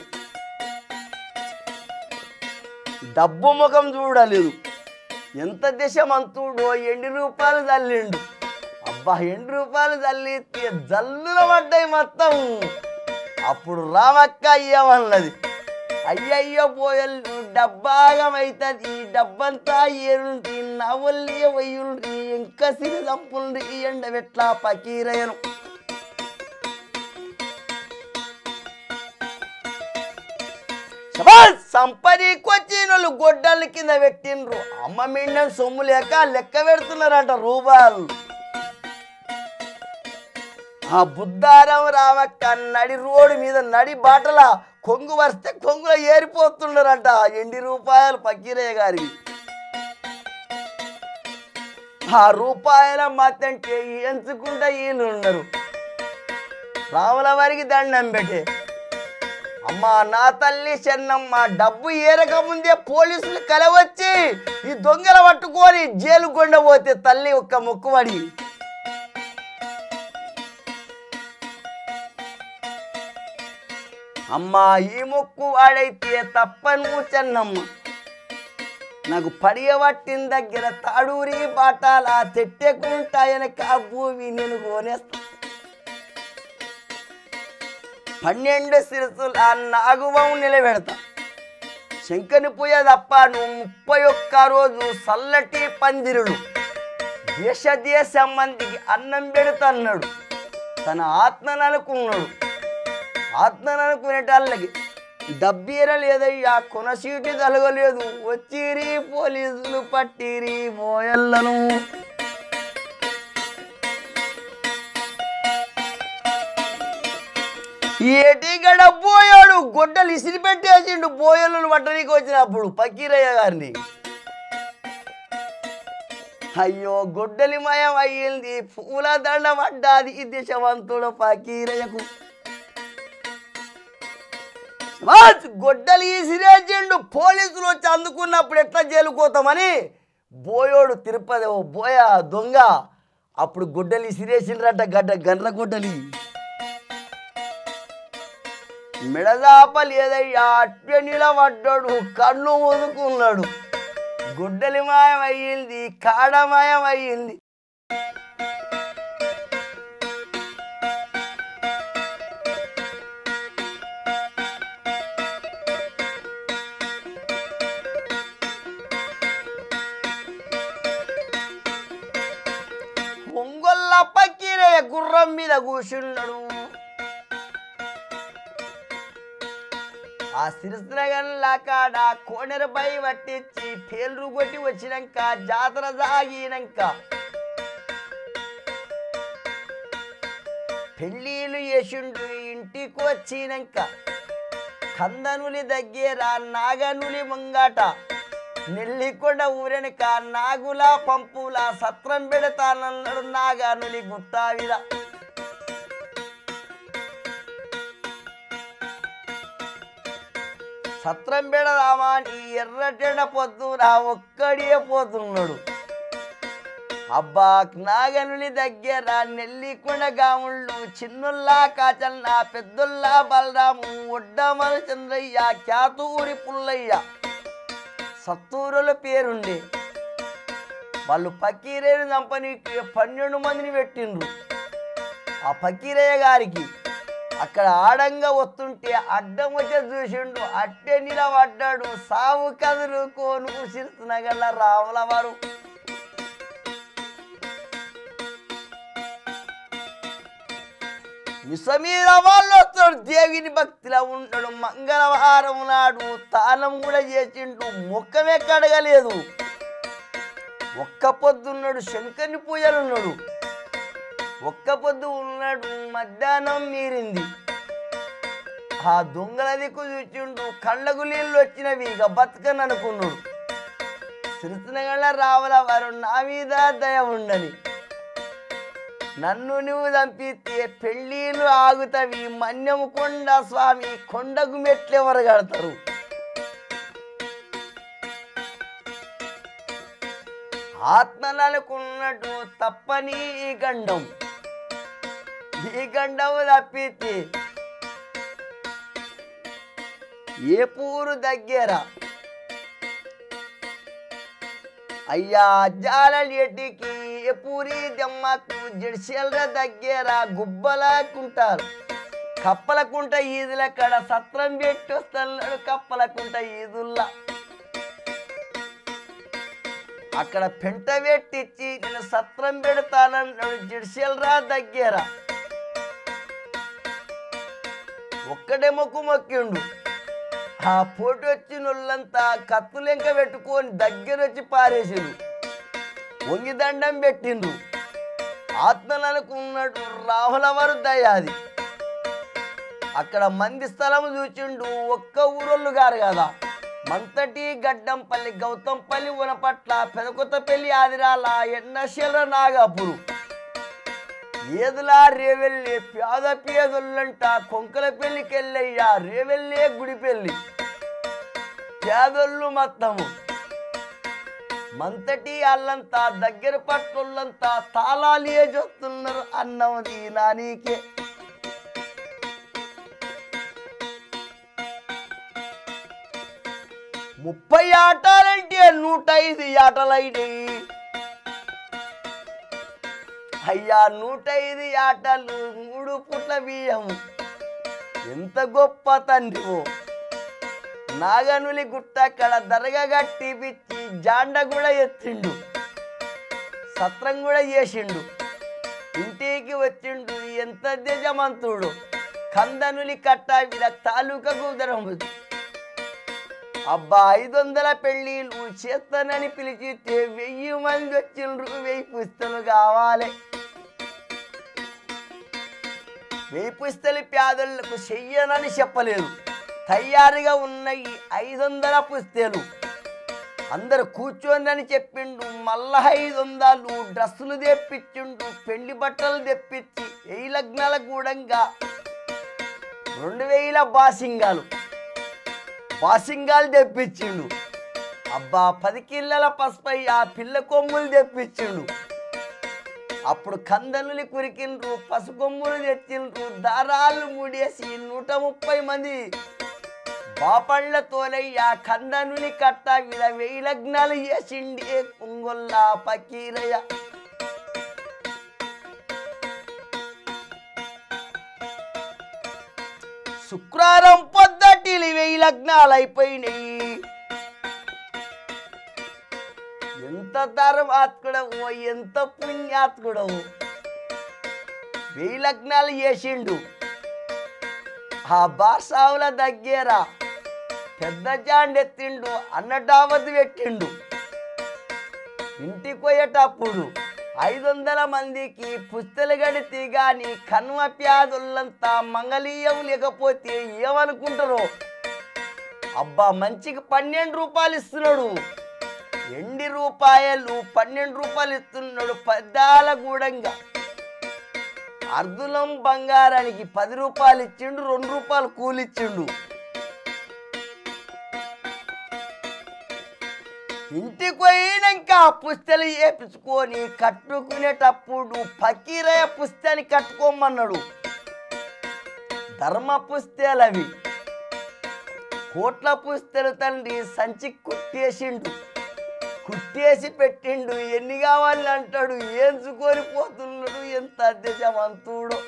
డబ్బు ముఖం చూడలేదు, ఎంత దేశమంతుడో. 8 రూపాయలు తల్లిండు. అబ్బా 8 రూపాయలు తల్లి జల్లుల పడ్డాయి మొత్తం. అప్పుడు రామక్క అయ్యమన్నది, అయ్యయ్యో పోయల్లు డబ్బాగమైతుంది, ఈ డబ్బంతా ఏరుంటి నవ్వుల్లి వయ్యుండ్రి ఇంకా సిరి దంపుండ్రి ఎండవెట్లా పకీరయ్యను. సంపరీకి వచ్చినోళ్ళు గొడ్డల కింద పెట్టిండ్రు. అమ్మ మిండం సొమ్ము లేక లెక్క పెడుతున్నారంట రూపాయలు. ఆ బుద్ధారం రామక్క నడి రోడ్డు మీద నడి బాటల కొంగు వస్తే కొంగులో ఏరిపోతున్నారంట 8 రూపాయలు పకీరయ్య గారికి. ఆ రూపాయల మతంటే ఎంచుకుంటా వీళ్ళు ఉన్నారు. రాముల వారికి దండం పెట్టే, అమ్మా నా తల్లి చెన్నమ్మ డబ్బు ఏరక ముందే పోలీసులు కలవచ్చి ఈ దొంగల పట్టుకొని జైలు కొండపోతే తల్లి ఒక్క మొక్కుబడి. అమ్మా ఈ మొక్కు వాడైతే తప్పను చెన్నమ్మ, నాకు పడియబట్టిన దగ్గర తాడూరి బాటాల తెట్టెకుంటాయనక భూమి నేను కోనేస్తా. 12 శిరసుల నాగువం నిలబెడతా. శంకని పూయ తప్ప నువ్వు 31 రోజు సల్లటి పందిరుడు దేశ దేశం మందికి అన్నం పెడుతున్నాడు. తన ఆత్మను అనుకున్నాడు. ఆత్మను అనుకునేటాళ్ళకి డబ్బీర లేదయ్యా, కొనసీటి తలగలేదు. వచ్చిరి పోలీసులు పట్టిరి బోయళ్ళను. ఏటిగడ బోయాడు గొడ్డలు ఇసిరి పెట్టేసిండు బోయలను పట్టడానికి వచ్చినప్పుడు పకీరయ్య గారిని. అయ్యో గొడ్డలి మయం అయ్యింది, పూల దండ పడ్డాది దిశవంతుడు పకీరయ్యకు. గొడ్డలి ఇసిరేసిండు. పోలీసులు వచ్చి అందుకున్నప్పుడు ఎట్లా జైలుకోతామని బోయోడు తిరుపతి బోయ దొంగ అప్పుడు గొడ్డలి ఇసిరేసిండ్రట. గండ్ర గొడ్డలి మెడదాప లేదయ్యా, అట్టే నిలబడ్డాడు, కన్ను ఒదుకున్నాడు. గొడ్డలి మాయం అయ్యింది, కాడ మాయం అయ్యింది. ఒంగొల్ల పక్కిరే గుర్రం మీద కూర్చున్నాడు. ఆ సిరిసినగల్లా కాడ కోనెరపై పట్టించి పేర్లు కొట్టి వచ్చినాక జాతర సాగినాక పెళ్ళిళ్ళు చేసిండు. ఇంటికి వచ్చినాక కందనులి దగ్గర నాగనులి ముంగాట నెల్లికొండ ఊరెనక నాగుల పంపుల సత్రం పెడతానన్నాడు నాగనులి గుట్టావిద. సత్రం పెడదామా నీ ఎర్రటెండ పొద్దున ఒక్కడే పోతున్నాడు. అబ్బా నాగనులి దగ్గర నెల్లికొండ గాముళ్ళు చిన్నుల్లా కాచన్న పెద్దొల్లా బలరాము ఒడ్డమల చంద్రయ్య క్యాతూరి పుల్లయ్య సత్తూరుల పేరుండే. వాళ్ళు పకీరయ్యను చంపనీకి 12 మందిని పెట్టిండ్రు. ఆ పకీరయ్య గారికి అక్కడ ఆడంగా వస్తుంటే అడ్డం వచ్చే చూసిండు, అట్టే నిలబడ్డాడు. సావు కదులు కోను సిరిసినగల్ల రాముల వారు. మిసమీద వాళ్ళు వస్తాడు, దేవిని భక్తిలో ఉంటాడు. మంగళవారం నాడు తాళం కూడా చేసిండు, మొక్కమే కడగలేదు. ఒక్క పొద్దున్నాడు, శంకర్ని పూజలున్నాడు. ఒక్క పొద్దు ఉన్నాడు. మధ్యాహ్నం మీరింది. ఆ దొంగల దిక్కు చూచిండు, కళ్ళకు నీళ్ళు వచ్చినవి, ఇక బతకని అనుకున్నాడు. సిరిసినగళ్ళ రావుల వారు నా మీద దయ ఉండని, నన్ను నువ్వు చంపితే పెళ్ళిళ్ళు ఆగుతవి. మన్యము కొండ స్వామి కొండకు మెట్లెవరు కడతారు. ఆత్మలనుకున్నట్టు తప్పని ఈ గండం, ఈ గండము తప్పితే ఏ పూరు దగ్గర అయ్యా జాలెటికి ఏ పూరి దెమ్మకు జడిసెల దగ్గర గుబ్బలకుంటారు. కప్పలకుంట ఈదుల కడ సత్రం పెట్టి వస్తున్నాడు. కప్పలకుంట ఈదుల్లా అక్కడ పెంట పెట్టించి నేను సత్రం పెడతానన్నాడు. జడిసెలరా దగ్గర ఒక్కడే మొక్కు మొక్కిండు. ఆ పోటీ వచ్చిన వాళ్ళంతా కత్తులెంక పెట్టుకొని దగ్గర వచ్చి పారేసిండు. వంగి దండం పెట్టిండ్రు. ఆత్మలు అనుకున్నాడు రాహుల వారు దయాది. అక్కడ మంది స్థలం చూచిండు. ఒక్క ఊరోళ్ళు గారు కదా, మంతటి గడ్డంపల్లి గౌతంపల్లి ఉనపట్ల పెదకొత్తపల్లి ఆదిరాల ఎన్నశీల నాగాపురు ఏదులా రేవెల్లి పేద పేదొల్లంట కొంకల పెళ్లికెళ్ళయ్యా రేవెల్లే గుడి పెళ్ళి పేదొళ్ళు మొత్తము మంతటి వాళ్ళంతా దగ్గర పట్టులంతా తాళాలు చూస్తున్నారు. అన్నది నానీకే 30 ఆటలంటే 105 ఆటలైనయి. అయ్యా 105 ఆటలు 3 పుట్ల బియ్యం. ఎంత గొప్ప తండ్రివో. నాగనులి గుట్ట కడ దరగా గట్టి పిచ్చి జాండ కూడా ఎత్తిండు, సత్రం కూడా చేసిండు, ఇంటికి వచ్చిండు. ఎంత యజమంతుడు. కందనులి కట్ట మీద తాలూకా కుదరం. అబ్బా 500 పెళ్ళిళ్ళు చేస్తానని పిలిచితే 1000 మంది వచ్చిండ్రు. 1000 పుస్తలు కావాలి. 1000 పుస్తలు పేదలకు చెయ్యనని చెప్పలేదు. తయారుగా ఉన్నాయి 500 పుస్తలు. అందరు కూర్చోండి చెప్పిండు. మళ్ళా 500 డ్రెస్సులు తెప్పించిండు, పెళ్లి బట్టలు తెప్పించి 1000 లగ్నాల గూడంగా 2000 బాసింగాలు తెప్పించిండు. అబ్బా 10 కిల్లల పసుపై ఆ పిల్ల కొమ్ములు తెప్పించిండు. అప్పుడు కందనులు కురికిండ్రు, పసు కొమ్ములు తెచ్చిండ్రు, దారాలు ముడేసి 130 మంది బాపళ్ళతోనయ్యా కందనుని కట్ట మీద 1000 లగ్నాలు చేసిండే కుంగొల్లా పకీరయ్య. శుక్రవారం పొద్దటిలు 1000 లగ్నాలు అయిపోయినాయి. ఎంత ధర్మాత్కుడవో, ఎంత పుణ్యాత్కుడవో. 1000 లగ్నాలు చేసిండు. ఆ బాసావుల దగ్గర పెద్ద జాండెత్తిండు, అన్నటావతి పెట్టిండు. ఇంటికి పోయేటప్పుడు 500 మందికి పుస్తలు గడితే గాని కన్వ ప్యాదులంతా మంగళీయం లేకపోతే ఏమనుకుంటారో. అబ్బా మంచికి 12 రూపాయలు ఇస్తున్నాడు. ఎండి రూపాయలు 12 రూపాయలు ఇస్తున్నాడు. పెద్దాల గూడంగా అర్ధులం బంగారానికి 10 రూపాయలు ఇచ్చిండు, 2 రూపాయలు కూలిచ్చిండు. ఇంటికి పోయినాక పుస్తలు చేపించుకొని కట్టుకునేటప్పుడు ఫకీరయ్య పుస్తని కట్టుకోమన్నాడు. ధర్మ పుస్తలు అవి. కోట్ల పుస్తలు తండ్రి సంచి కుట్టేసిండు, కుట్టేసి పెట్టిండు. ఎన్ని కావాలని అంటాడు, ఏంచుకొని పోతున్నాడు. ఎంత అధ్యక్షమంతుడు.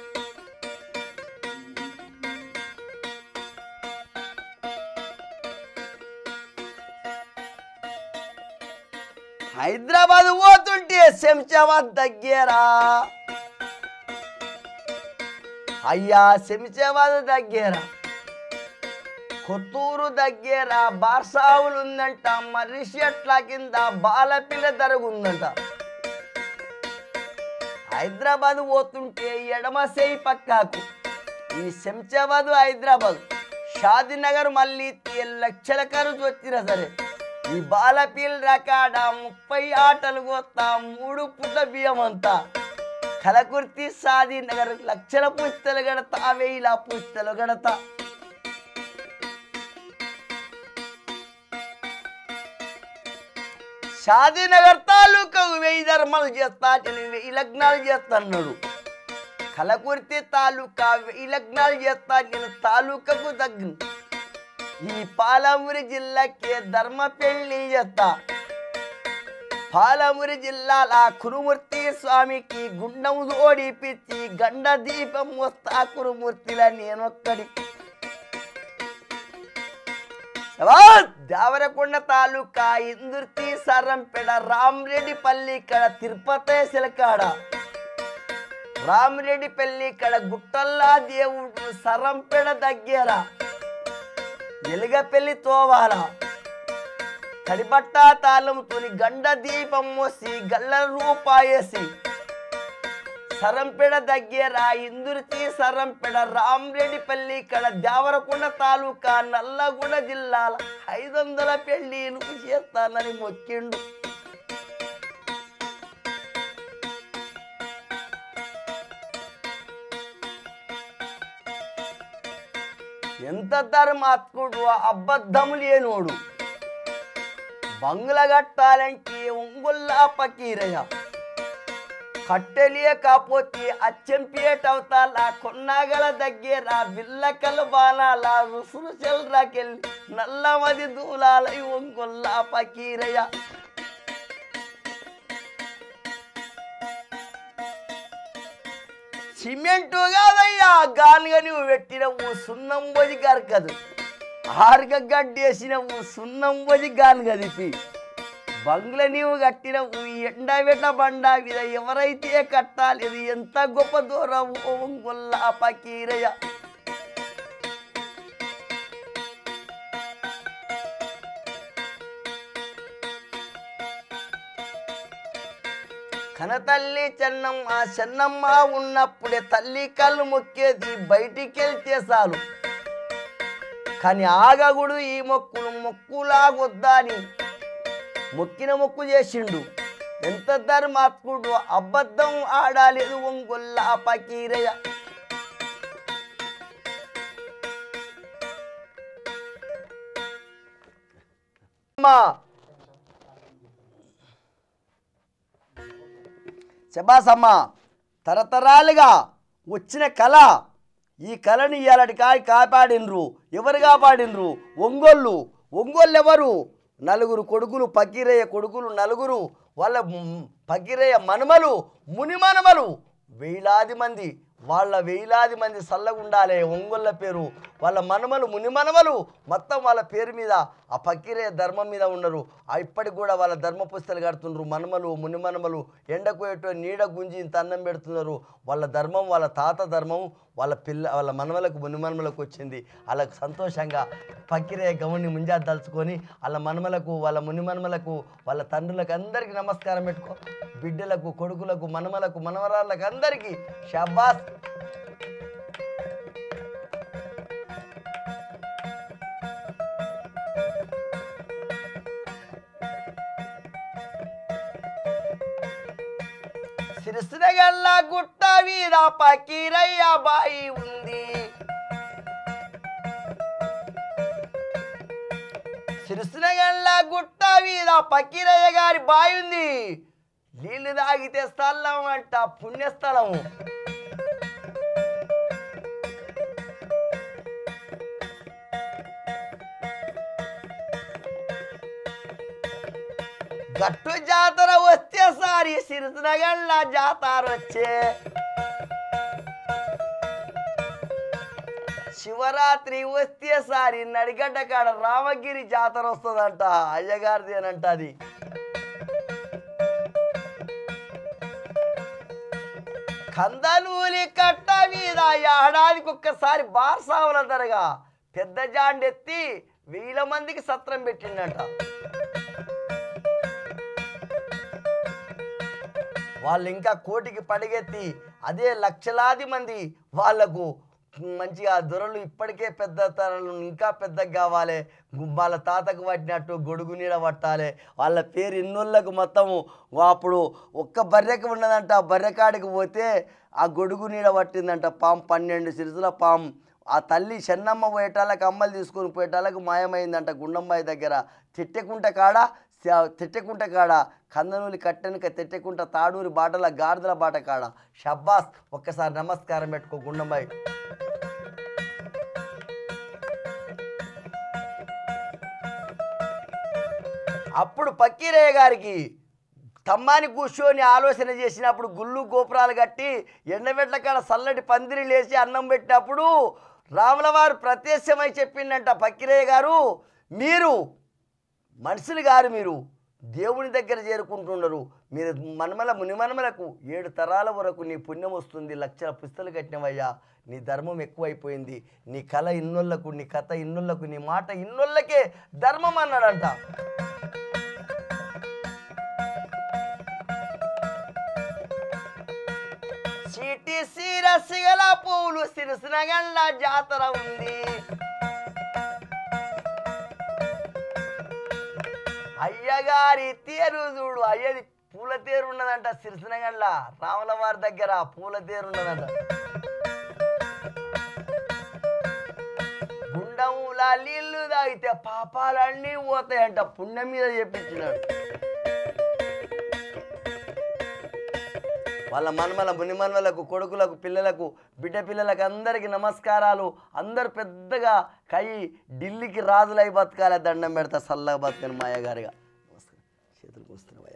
హైదరాబాద్ పోతుంటే శంషాబాద్ దగ్గర, అయ్యా శంషాబాద్ దగ్గర కొత్తూరు దగ్గర బార్సావులు ఉందంట. మర్రి చెట్ల కింద బాలపిల్ల జరుగుందంట. హైదరాబాద్ పోతుంటే ఎడమ చేయి పక్కకు ఈ శంషాబాద్ హైదరాబాద్ షాదీనగర్ మళ్ళీ 7 లక్షల ఖర్చు వచ్చినా సరే ఈ బాలపిల్ల రకాడ 30 ఆటలు కొత్తా 3 పుట్ల బియ్యం అంతా. కలకుర్తి షాదీనగర్ లక్షల పుస్తలు గడతా, 1000 పుస్తలు గడతా. షాదీనగర్ తాలూకాకు 1000 ధర్మాలు చేస్తా, 1000 లగ్నాలు చేస్తాడు. కలకుర్తి తాలూకా 1000 లగ్నాలు చేస్తా, నేను తాలూకాకు తగ్గు. ఈ పాలమూరు జిల్లాకే ధర్మ పెళ్లి చేస్తా. పాలమూరు జిల్లాల కురుమూర్తి స్వామికి గుండం ఓడిపిచ్చి గండ దీపం వస్తా. కురుమూర్తిలా నేనొక్కడి. దేవరకొండ తాలూకా ఇందుర్తి సరంపేడ రామరెడ్డిపల్లి కడ తిరుపతి శిలకాడ రామరెడ్డిపల్లి కడ గుట్టల్లా దేవుడు సరంపేడ దగ్గర ఎలుగపల్లి తోవాల తడిబట్ట తాళంతోని గండ దీపం మోసి గల్ల రూపాయేసి సరంపేడ దగ్గర ఇందుర్తి సరంపేడ రామరెడ్డిపల్లి కడ దేవరకొండ తాలూకా నల్లగొండ జిల్లాల 500 పెళ్లి నువ్వు చేస్తానని మొక్కిండు. ఎంత ధర్మాత్ముడు, అబద్ధము లేనోడు. బంగ్లా కట్టాలంటే ఒంగొల్లా పకీరయ్య. కట్టెలియ కాపోతే అచ్చంపేటవుతాల కొన్నాగల దగ్గర బిల్లకలు బాణాల రుసులు చెల్రాకెళ్ళి నల్లమది దూలాల ఒంగొల్ల పకీరయ్య సిమెంటు కాదయ్యా గానుగా నువ్వు పెట్టినవు సున్నం పోయి గరకదు ఆరుగ గడ్డేసినవు సున్నం పోయి గానుగా తిప్పి బంగ్ల నీవు కట్టినవు ఎండబెట్ట బండ మీద ఎవరైతే కట్టాలి ఇది ఎంత గొప్ప దూరం ఒంగొల్ల పకీరయ్య కనతల్లి చెన్నమ్మ ఉన్నప్పుడే తల్లి కళ్ళు మొక్కేది బయటికి వెళ్తే చాలు కానీ ఆగగుడు ఈ మొక్కులాగొద్దా అని మొక్కిన మొక్కు చేసిండు ఎంత ధర్మాత్ముడు అబద్ధం ఆడాలేదు ఒంగొల్ల పకీరయ్య శబాసమ్మ తరతరాలుగా వచ్చిన కళ ఈ కళని ఇయాలటి కాపాడినరు ఎవరు కాపాడినరు ఒంగోళ్ళు ఎవరు నలుగురు కొడుకులు పకీరయ్య కొడుకులు నలుగురు వాళ్ళ పకీరయ్య మనుమలు ముని మనుమలు వేలాది మంది సల్లగా ఉండాలి ఒంగోళ్ళ పేరు వాళ్ళ మనుమలు ముని మనుమలు మొత్తం వాళ్ళ పేరు మీద ఆ పకీరయ్య ధర్మం మీద ఉన్నారు ఇప్పటికి కూడా వాళ్ళ ధర్మ పుస్తకాలు కడుతున్నారు మనుమలు ముని మనుమలు ఎండకు ఎటో నీడ గుంజి ఇంత అన్నం పెడుతున్నారు వాళ్ళ ధర్మం వాళ్ళ తాత ధర్మం వాళ్ళ మనమలకు ముని మనమలకు వచ్చింది వాళ్ళకు సంతోషంగా పకీరయ్య గౌని ముంజా దలుచుకొని వాళ్ళ మనమలకు వాళ్ళ ముని మనమలకు వాళ్ళ తండ్రులకు అందరికీ నమస్కారం పెట్టుకో బిడ్డలకు కొడుకులకు మనమలకు మనవరాళ్ళకు అందరికీ షబాస్ సిరిసినగల్ల గుట్ట మీద పకీరయ్య బాయి ఉంది సిరిసినగల్ల గుట్ట మీద పకీరయ్య గారి బాయి ఉంది నీళ్లు తాగితే స్థలం అంట పుణ్యస్థలము గట్టు జాతర వస్తే సారి సిరిసినగల్ల జాతర వచ్చే శివరాత్రి వస్తే సారి నడిగడ్డ కాడ రామగిరి జాతర వస్తుందంట అయ్యగారిది అనంట అది కందనూలి కట్ట మీద ఏడాదికి ఒక్కసారి బార్సావుల ధరగా పెద్ద జాండెత్తి 1000 మందికి సత్రం పెట్టిండంట వాళ్ళు ఇంకా కోటికి పడిగెత్తి అదే లక్షలాది మంది వాళ్లకు మంచిగా దొరలు ఇప్పటికే పెద్ద తరలు ఇంకా పెద్దగా కావాలి వాళ్ళ తాతకు పట్టినట్టు గొడుగు నీడ పట్టాలి వాళ్ళ పేరు ఇన్నోళ్ళకు మొత్తము అప్పుడు ఒక్క బర్రెకి ఉన్నదంట ఆ బర్రెకాడికి పోతే ఆ గొడుగు నీడ పట్టిందంట పాము 12 సిరుసుల పాము ఆ తల్లి చెన్నమ్మ పోయేటాలకు అమ్మలు తీసుకొని పోయేటాలకు మాయమైందంట గుండమ్మాయి దగ్గర తిట్టెకుంట కాడ కందనూలి కట్టెనక తిట్టెకుంట తాడూరి బాటల గాడిదల బాట కాడ షబ్బాస్ ఒక్కసారి నమస్కారం పెట్టుకో గుండమ్మాయి అప్పుడు పకీరయ్య గారికి తమ్మాని కూర్చొని ఆలోచన చేసినప్పుడు గుళ్ళు గోపురాలు కట్టి ఎండబెట్ల కాడ చల్లటి పందిరి లేచి అన్నం పెట్టినప్పుడు రాములవారు ప్రత్యక్షమై చెప్పిండంట పకీరయ్య గారు మీరు మనుషులు గారు మీరు దేవుని దగ్గర చేరుకుంటున్నారు మీరు ముని మనమలకు 7 తరాల వరకు నీ పుణ్యం వస్తుంది లక్షల పుస్తలు కట్టినవయ్యా నీ ధర్మం ఎక్కువైపోయింది నీ కళ ఇన్నోళ్లకు నీ కథ ఇన్నోళ్లకు నీ మాట ఇన్నోళ్ళకే ధర్మం అన్నాడంట చీటి సిరసిగల పూలు సిరిసినగల్ల జాతర ఉంది అయ్యగారి తేరు చూడు అయ్యది పూల తేరు ఉన్నదంట సిరిసినగల్ల రాములవారి దగ్గర పూల తేరు ఉన్నదంట గుండములా నీళ్లు తాగితే పాపాలన్నీ పోతాయంట పుణ్యం మీద చెప్పించినాడు వాళ్ళ మన్మల మునిమన్మలకు కొడుకులకు పిల్లలకు బిడ్డ పిల్లలకు అందరికీ నమస్కారాలు. అందరు పెద్దగా ఢిల్లీకి రాజులై బతకాలే. దండం పెడతా, సల్లగా బతకని మా అయ్యగారిగా. నమస్కారం. చేతులు కూస్తున్నాయి.